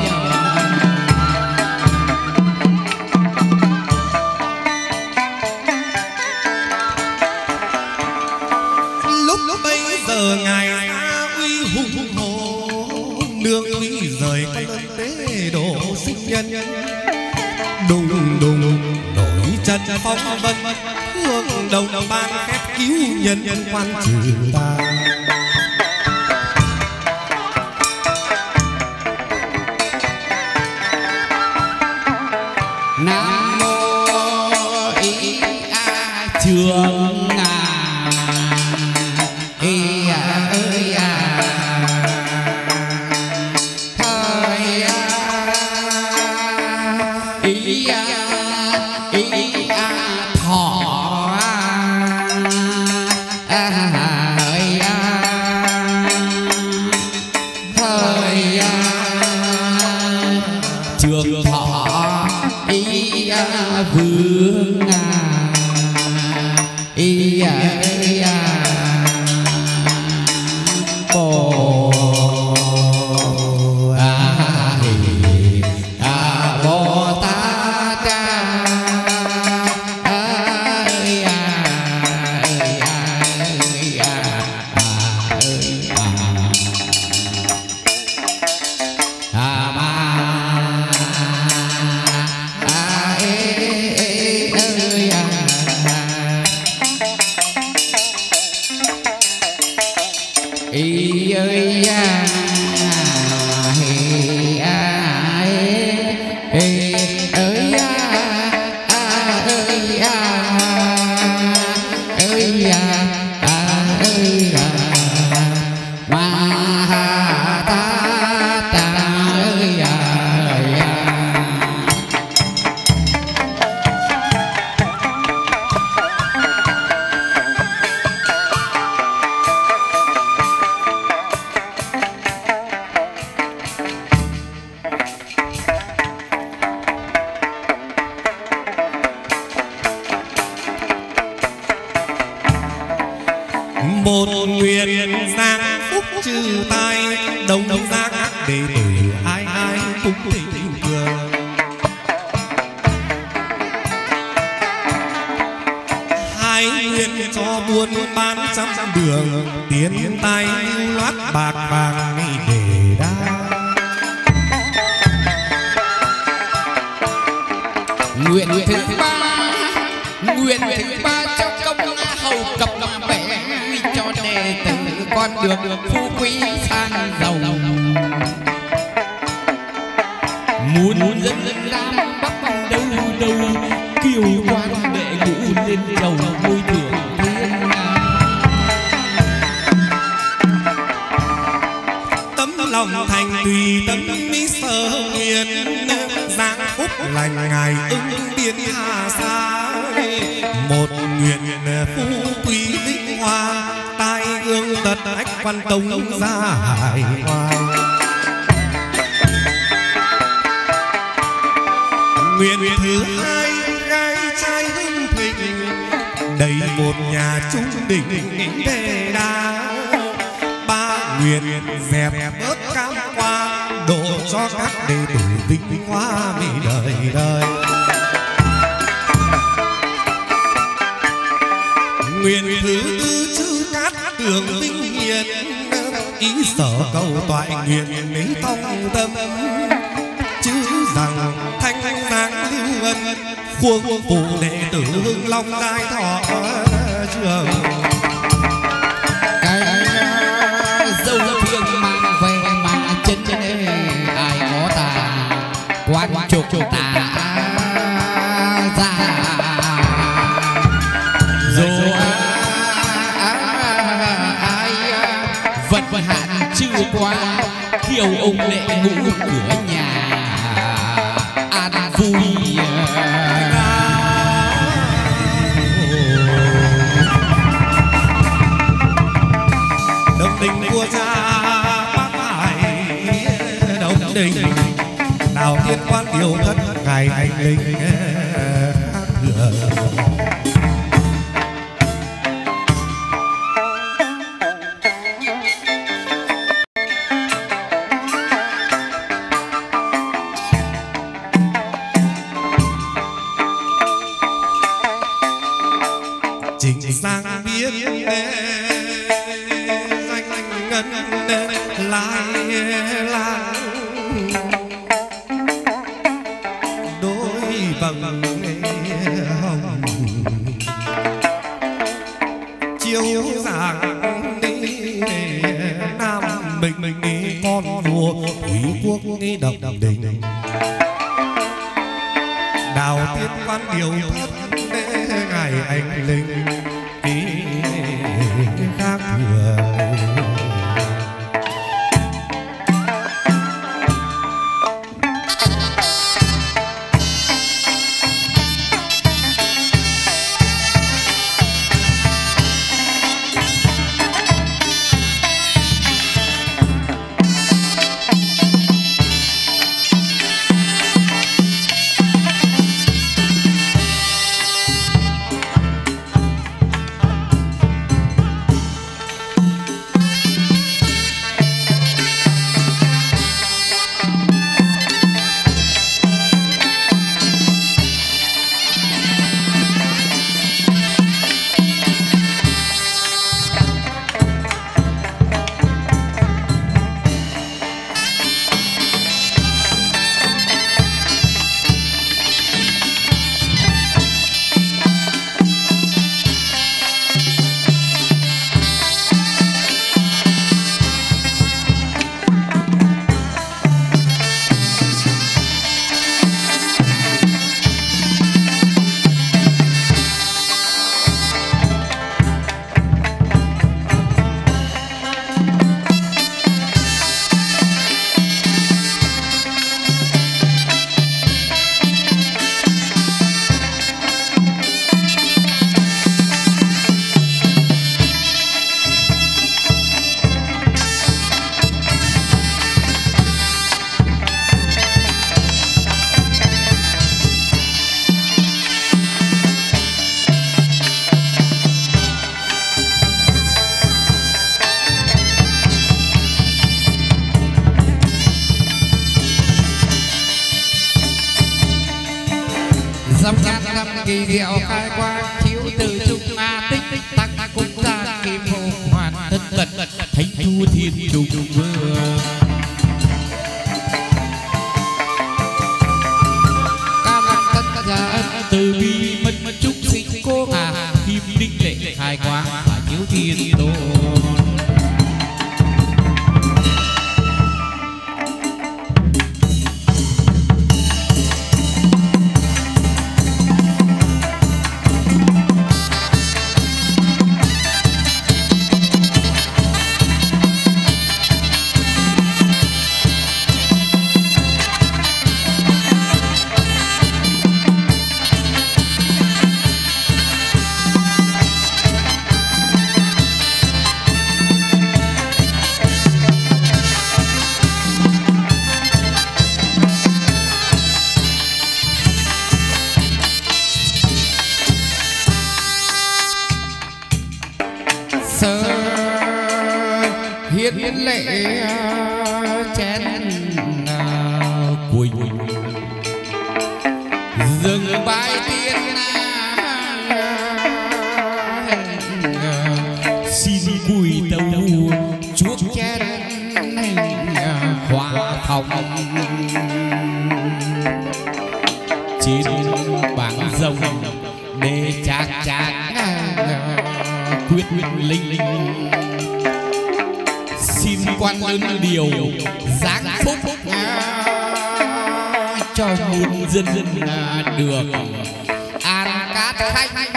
lúc bấy giờ ngài uy hùng hồ nương quý rời con lớn tế độ sinh nhân đùng đùng nổi chân phong vân hương đồng ban phép cứu nhân quan trừ ta. Nam mô ý a trường ý a ơi a thời ý a thọ ơi thời trường thọ ý vương ý bồ bồ tát ý ơi a ơi a ơi ma ta ơi một nguyện giang phúc trừ tai đồng gia các đệ tử ai ai cũng thịnh vượng hai nguyện cho buôn bán trăm đường tiền tài loát bạc vàng để đa nguyện thứ ba trong công hầu cập bể cho đệ tử con được phú quý sang giàu muốn dân Nam Bắc đâu đâu kiều quan đệ ngũ lên chầu ngôi thượng thiên tấm lòng thành tùy tâm mỹ sở nguyện giang phúc lành ngài ưng biến hà xa một nguyện phú quý vinh hoa tai ương tật ách quan tông ra hải ngoại nguyện thứ hai gái trai hưng thịnh đầy một nhà trung đỉnh đề đa ba nguyện dẹp bớt cam qua độ cho các đệ tử vinh hoa mỹ đời đời nguyện thứ tư chư cát tường vinh hiền ý sở cầu toại nguyện lý thông tâm chữ rằng thanh giang lưu ân khuôn phụ đệ tử hưng long giai thọ trường dâu thương mang về mà chân ai có tà quan trục tà ra dù ai vận hạn chưa qua kiều ông lệ ngũ cửa nhà an vui đồng tình vua cha bác hải đồng đình nào thiên quan điều thất ngài anh linh thừa chỉnh sang biết danh ngân lại là đôi vầng hồng chiếu dạng đi nam bình con vua thủy quốc độc đình đào tiên quan điều thất ngày anh linh khác người kỳ diệu khai quang chiếu từ trung a tích tắc cũng ra kim hồ hoàn tất tật thánh thu thiên trùng vương ca lăng tất gia ân từ bi mất trúc sinh cô kim đinh lệ khai quang và chiếu thiên tôn hiến lệ chén quỳnh dừng bái tiên xin vui tâu chuốc chén hoa hồng trên bảng rồng để chạc chạc quyết linh linh xin quan ơn điều giáng phúc cho muôn dân được an cát thanh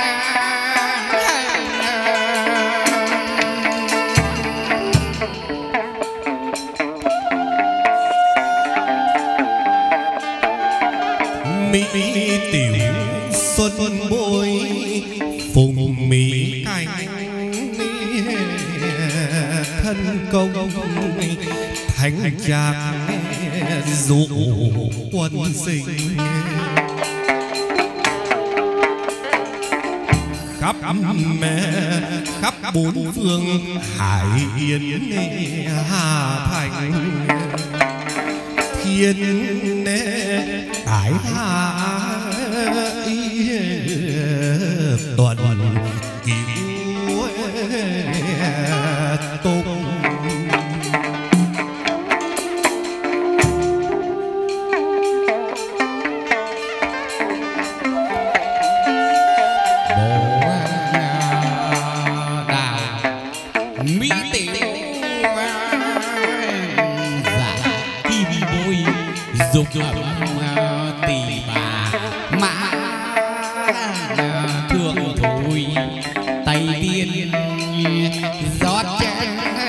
mỹ tiểu xuân bôi phùng mỹ cảnh thân công thánh trạc dụ quân sinh khắp mẹ khắp bốn phương hải yên hà thành thiên ái hạ toàn cứu tông dục ẩm tỉ bà mã thượng thôi tay tiên rót chén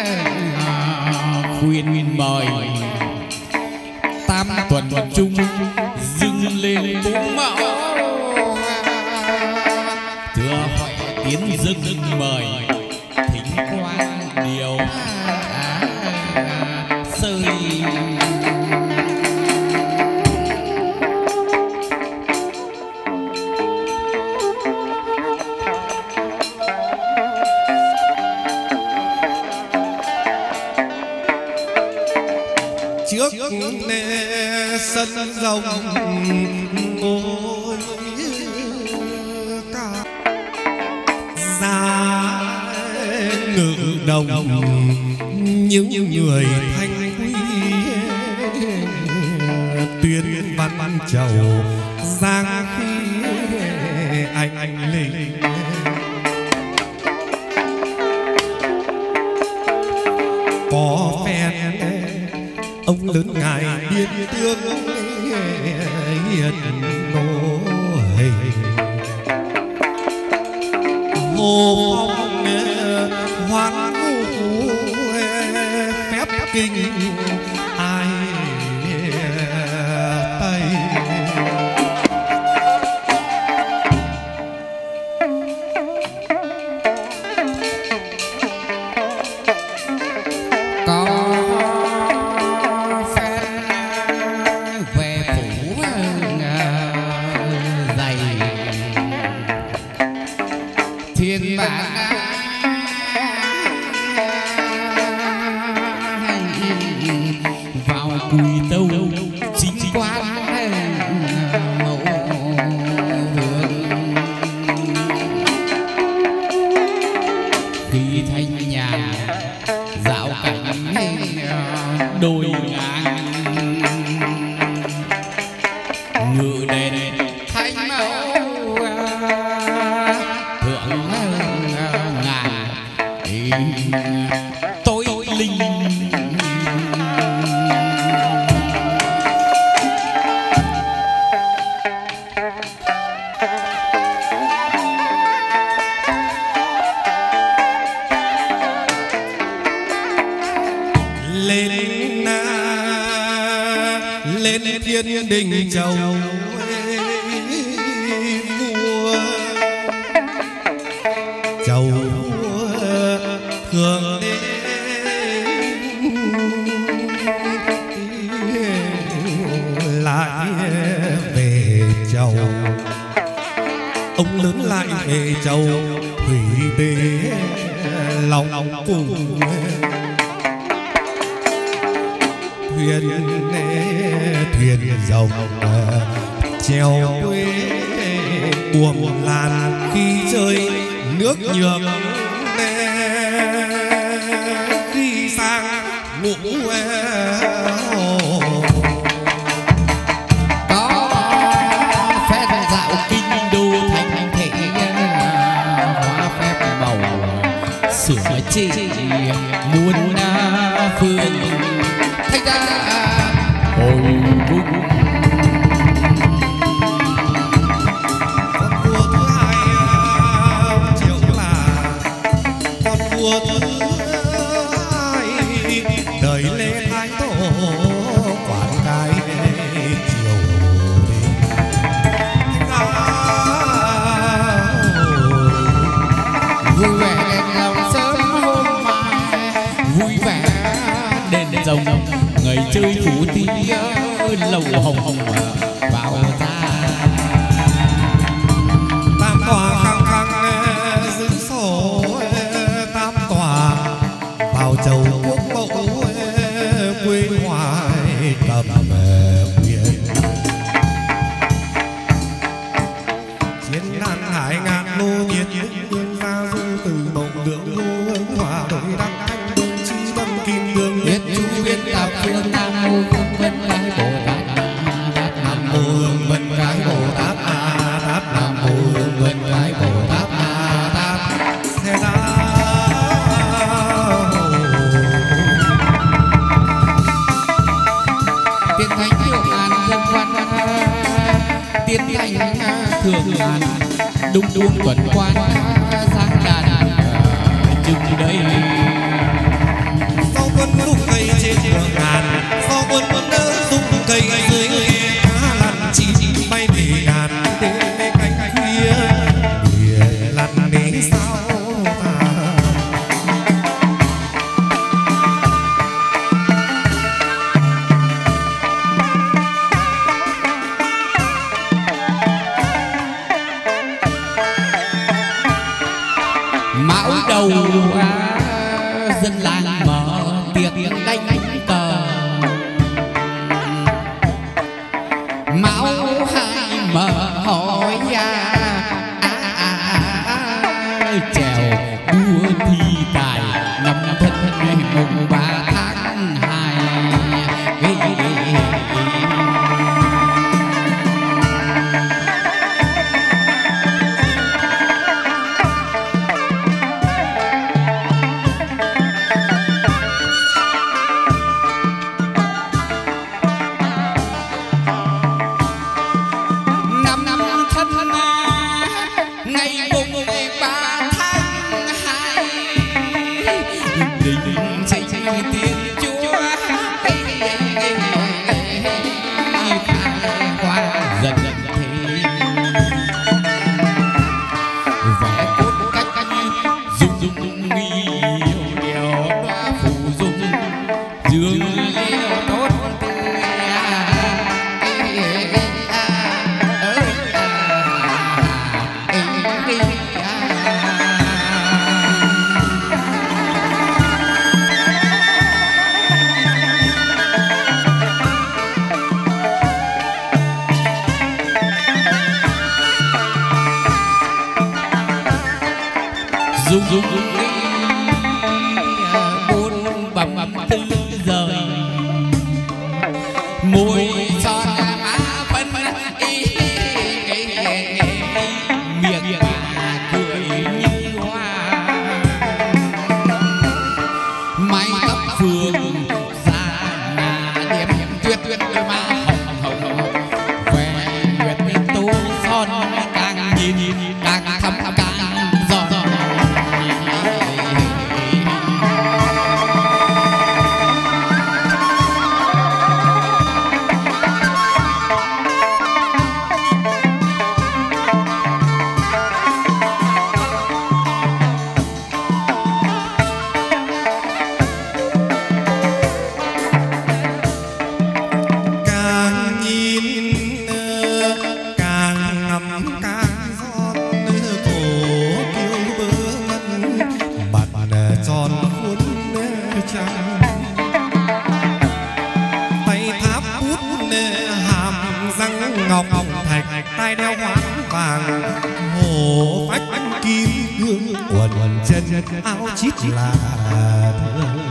khuyên mời tam tuần chung dưng lên cúng mẫu thưa hỏi tiến dưng mời thính quan điều sơi trước sân rồng ngồi cả ra ngự đồng những người thanh quý tuyên văn chầu giang khí anh linh có phen ông lớn ngài biên tương hiền nôi hồ phong hoang ngũ phép kinh ai tây thiên bản vào cùi tâu chính quan mẫu vườn khi thanh nhà dạo cảnh đôi ngang ngự đền thanh mẫu tối linh lên thiên đình chầu vua chầu thường lại về chầu ông lớn lại về chầu thủy bế lòng cùng thuyền rồng chèo quê buồm làn khi chơi nước nhược khi sang ngũ có phép dạo kinh đô thành thị hóa phép màu sửa trị muôn phương thành ra hồi cung con vua thứ hai triệu là con vua thứ hai đời Lê Thái Tổ quản cái triều vui vẻ đèn lòng sớm hôm mai vui vẻ đèn rồng người chơi thủ tí lầu hồng vào ta tam tòa khăng khăng giữ sổ tam tòa vào chầu quốc mẫu quê hoài cầm quyền chiến nan hải ngàn lô nhiệt hương ra du từ mộng đường lưu hương hòa đổi đăng thanh đường chi tâm kim đường biết chú biết tạp phương nam mô hương vân cái bồ tát nam mô hương vân cái bồ tát nam mô hương vân cái bồ tát xe ra tiên thánh hiệu an thường ngàn đúng đúng tuần quan giang đàn chừng đây sau quân lúc cây trên đường ngàn sau quân đỡ dung cây dưới cá lăn chỉ bay về ngàn đến cánh khuya địa lăn đến sau mão đầu dân làng mở tiệc đánh cờ mão hai mở hỏi chèo đua thi tài năm thân mùng 3 tháng 2 bốn bầm tư rời môi son má phân miệng cười như hoa mái tóc phường ra nhà điểm tuyệt tuyệt đôi má hồng hồng vẻ nguyệt tô son càng nhìn càng thắm càng giòn ngọc thạch tai đeo hoán vàng hồ phách kim cương quần chân áo chít là thương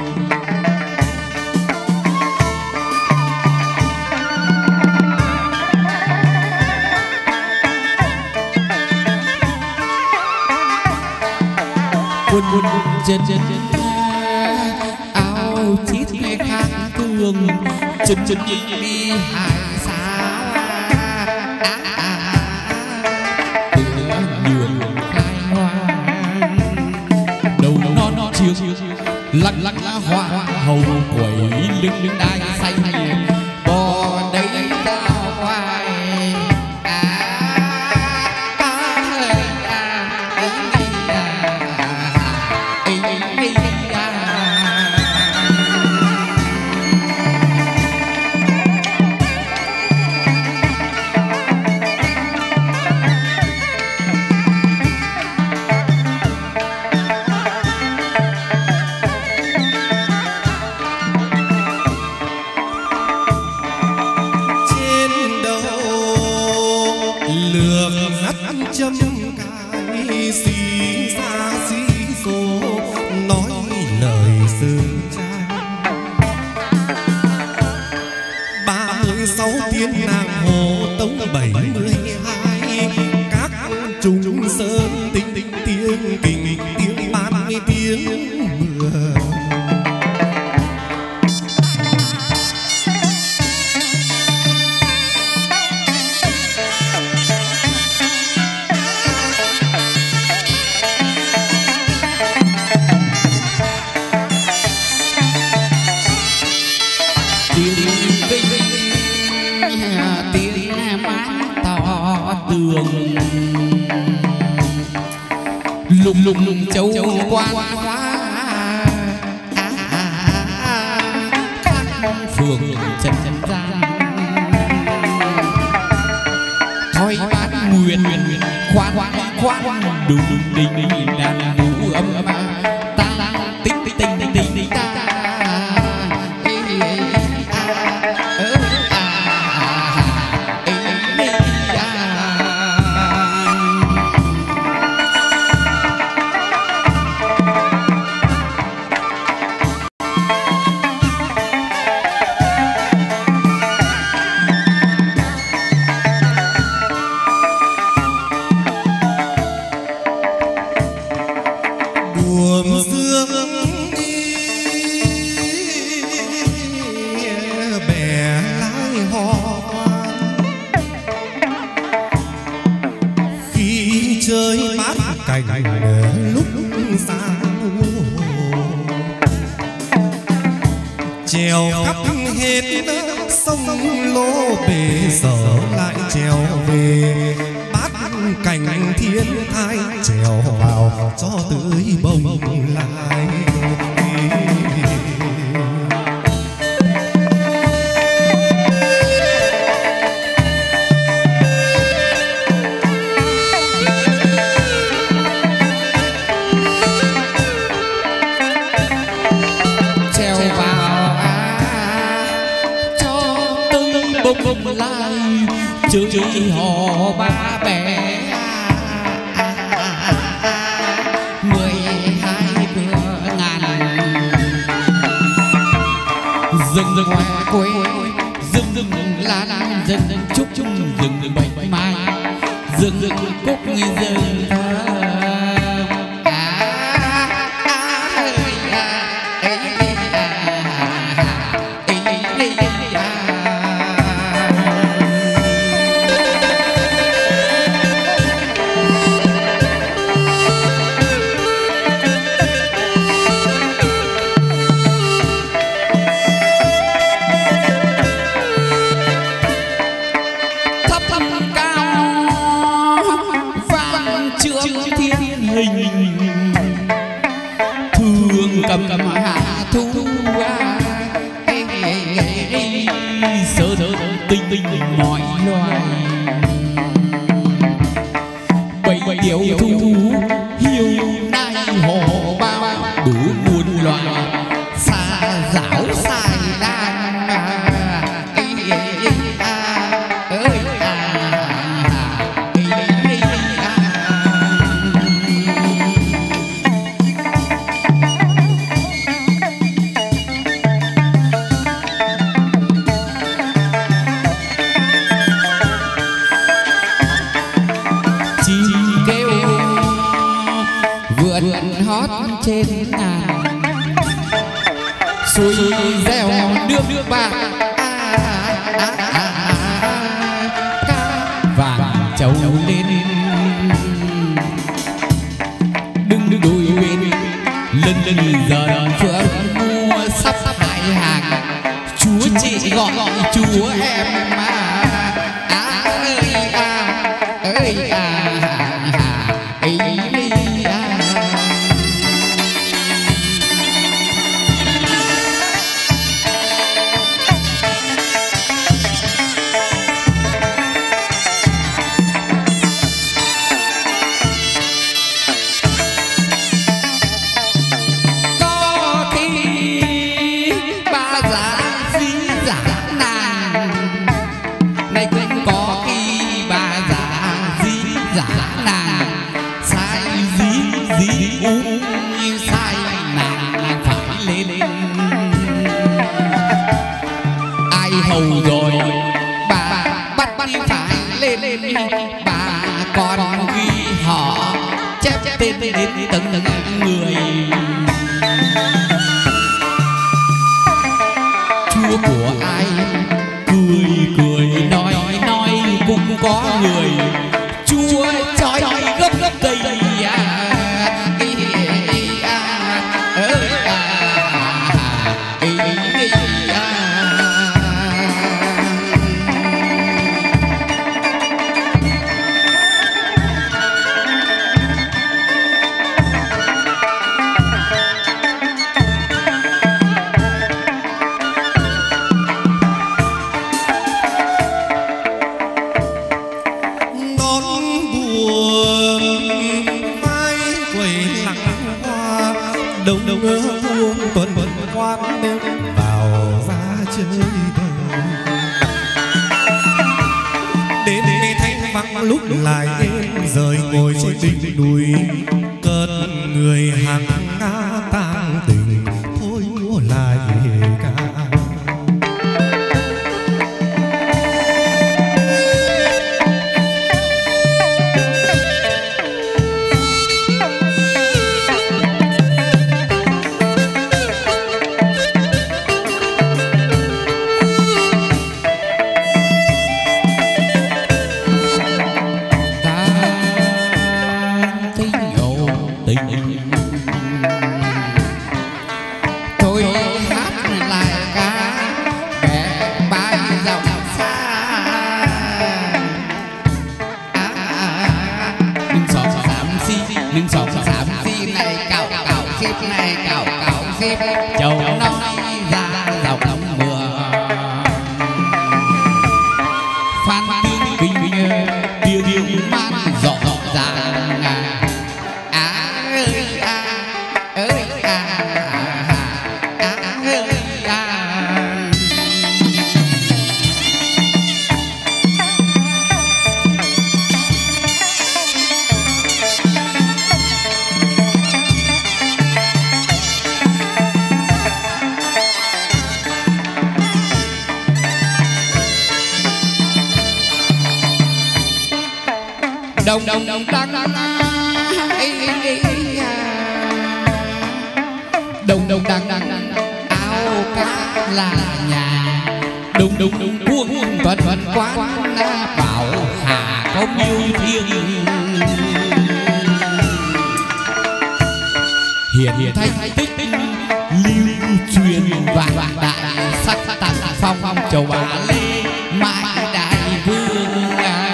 quần chân áo chít khác thương chân đi hàng lắc lắc lá hoa hầu quẩy lưng đai xanh bò đây cao hoài châm cái xì xa xí xô nói lời sư cha 36 tiếng nàng hồ tống 72 các trùng sơn tinh tiếng kình tiếng ban tiếng mưa tiếng mát tỏ tường lùng lùng châu quan phường chân gian thôi bán nguyện khoan đùng đình đàn đủ âm ta tính ta lúc xa trèo khắp hết sông lô bể sở lại trèo về bát cảnh thiên thai trèo vào cho tưới bông lại bông lai chơi họ ba bè 12 bữa ngàn rừng ngoài quê rừng lan rừng trúc rừng bạch mai rừng cúc rừng cầm hạ thu sơ tinh mọi loài bảy điều thu hiu nai hò bao đủ muôn loài xa dảo xài đan hót trên ngàn suối reo nước bạc vàng trầu lên đứng đôi bên lần giờ phượng mua sắp hai hàng chúa chị gọi chúa em hầu rồi bà bắt phải lên bà còn ghi họ chép tên đến từng người chúa của ai cười nói cũng có người chúa trói gốc cây chơi bời. Đến thanh vắng lúc lại êm, rời ngồi trên đỉnh núi, cơn người hàng ngã tang tình thôi múa lại ca. Tôi hát lại ca bè bay dòng xa. Đừng sọt sám si, đừng sọt sám si này cạo cạo xếp này cạo cạo xếp châu nói ra dòng mưa. Phan Kinh điều man rõ ràng. Đồng đăng đồng đăng áo cá là nhà. Đồng cuồng toàn quán bảo hà có miêu thiên. Hiền thanh tích lưu truyền vạn đại sắc tặng phong châu Bá Lê mãi đại vương.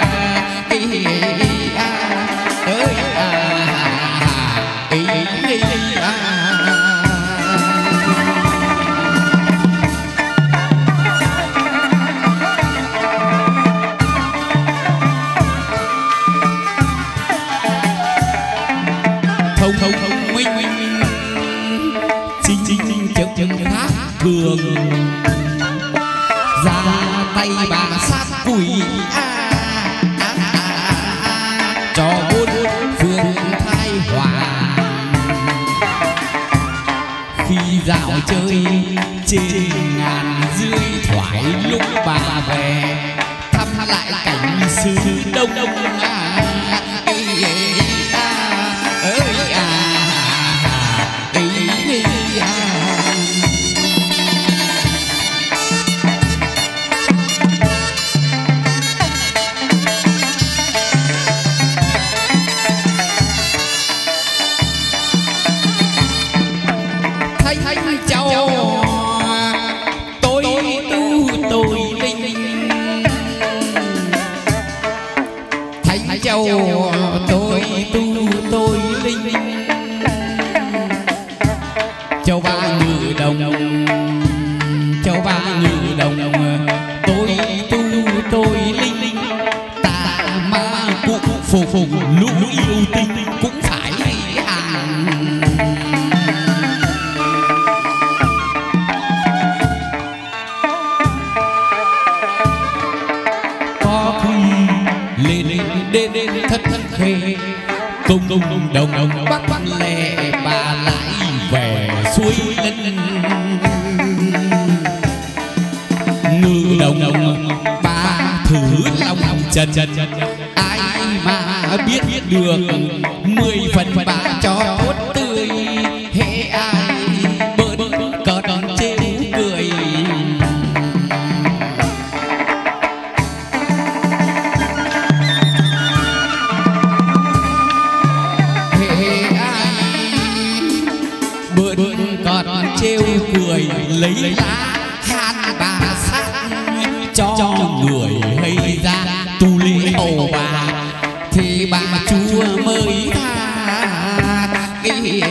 Thông minh chính chừng hát thường ra tay bà sát quỷ cho bốn phương thái hòa. Khi dạo chơi trên ngàn dưới thoại lúc bà về thăm lại cảnh xưa đông đông châu tôi linh châu Ba Ngự Đồng châu Ba Ngự Đồng tôi linh tà ma cũng phục lũ yêu tinh cũng phải hàng. Có khi lên thất khê cùng đồng bắt lệ bà lại về suối lân. Ngự Đồng ba thử lòng trần ai mà biết được 10 phần bà cho tốt tươi. Hễ ai bớt cợt trêu cười còn trêu cười lấy lá khan bà sát cho người hay ra tu lễ hầu bà thì bà chúa mới tha ơi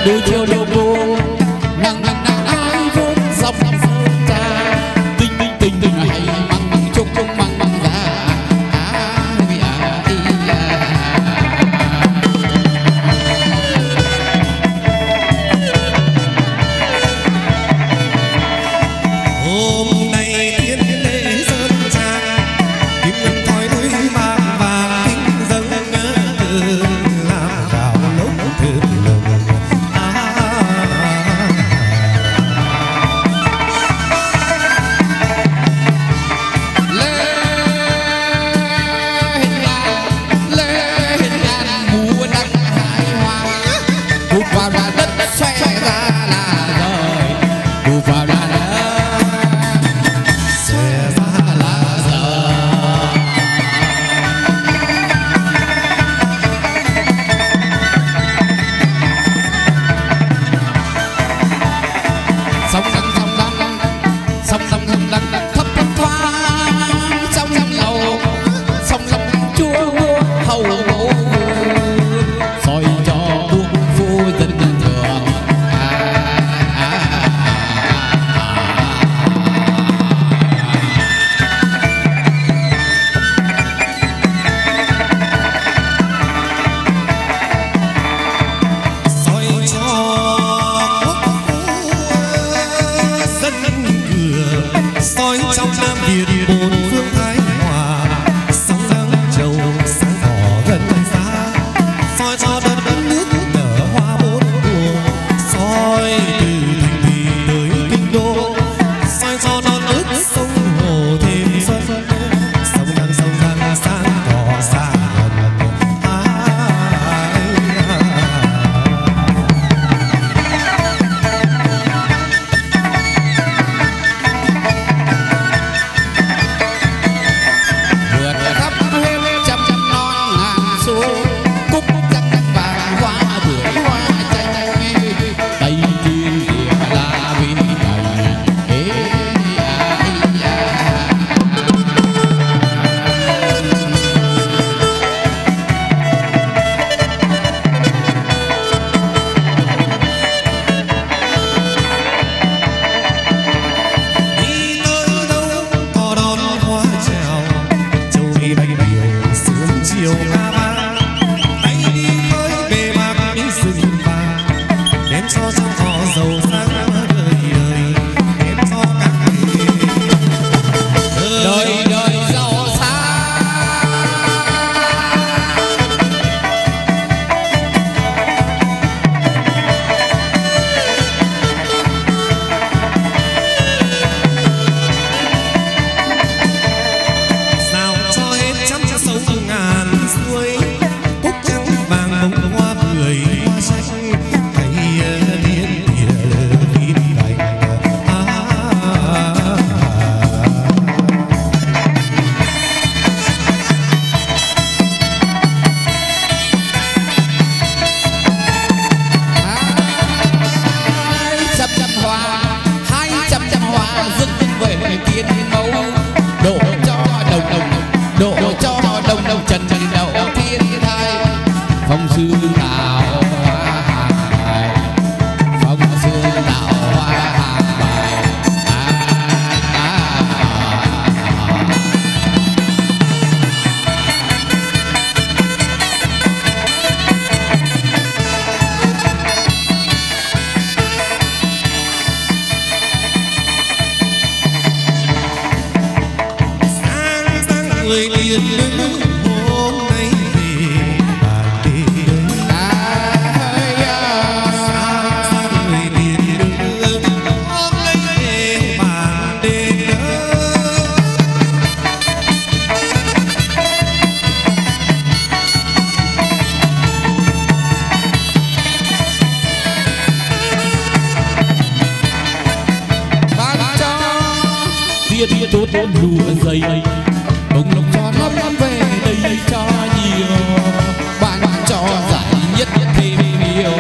đôi chiều đầu buông nàng ai vốn dòng sơn trà tình hay măng chung măng ra hôm nay thiên lễ sơn trang kim ngân thoi núi vàng vàng kinh dâng làm gạo lốc thơm lừng lên mùa nắng hài hòa hút vào ra đất xoay ra là rồi hút vào ra đất xoay ra là rồi sóng lăng thấp thoáng sóng lầu sóng lăng chua hầu soi cho buông phu dân thường soi cho quốc dân cửa soi trong Nam Việt bốn phương thái hòa sóng nắng trầu sáng tỏ gần xa soi cho đất nước nở hoa bốn mùa soi từ thành thị tới kinh đô soi cho non nước sông hồ thêm xuân sông nắng sáng tỏ xa vượt khắp hết trăm non ngàn số cúc trắng vàng hoa bưởi hoa chanh tây thiên địa là vì đầy đi nơi đâu có đón hoa chào châu đi bay điều sớm chiều ca vang tay đi với bề bạc những rừng vàng đem cho họ giàu sang đời đời đem cho các đời đời giàu sang sao cho hết trăm sông ngàn suối cúc trắng vàng bông hoa bưởi hoa xanh cây liên địa vin đành hai trăm hoa dâng về kiến mẫu đổ cho đồng trần đầu thiên thai phong sư tạo hoa hàng bài phong sư tạo hoa hàng bài sang người điền nữ hôm nay về bàn đê sang người điền nữ hôm nay về bàn đê ban cho tia tốt lụa dày bông lộc cho năm về đây cho nhiều ban cho giải nhất thêm nhiều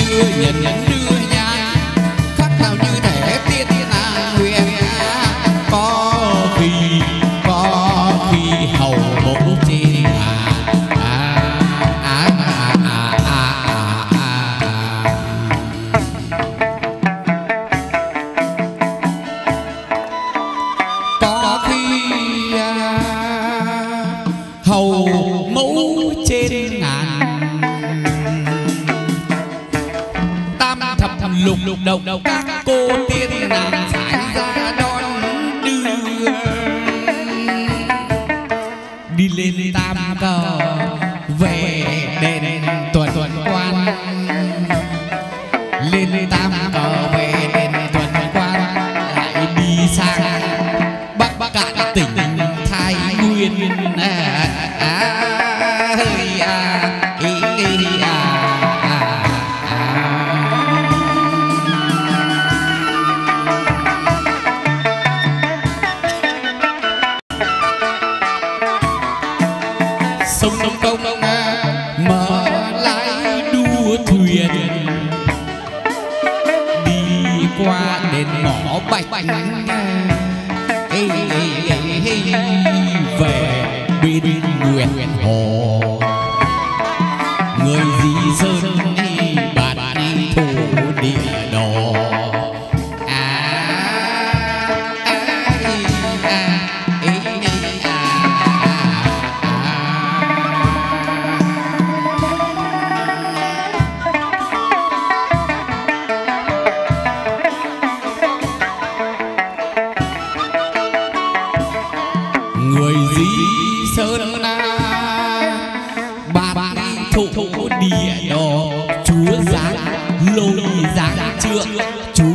đưa nhận đưa nhang khác nào như thể tiên nàng huyền. Có khi hầu mẫu trên có khi hầu mẫu trên ngàn. Tam thập lục đầu các cô tiên nàng phải ra đón đưa. Đi lên tam cờ về đền tuần quan, lên tam cờ về đền tuần quan, lại đi sang bắc cả tỉnh Thái Nguyên. Sông Công mở lái đua thuyền đi qua đền mỏ Bạch về bên Nguyệt Hồ. Người Di Sơn bạt thủ địa đồ. Người Di Sơn bạt thủ địa đồ. Chúa giáng lôi giáng trượng, Chúa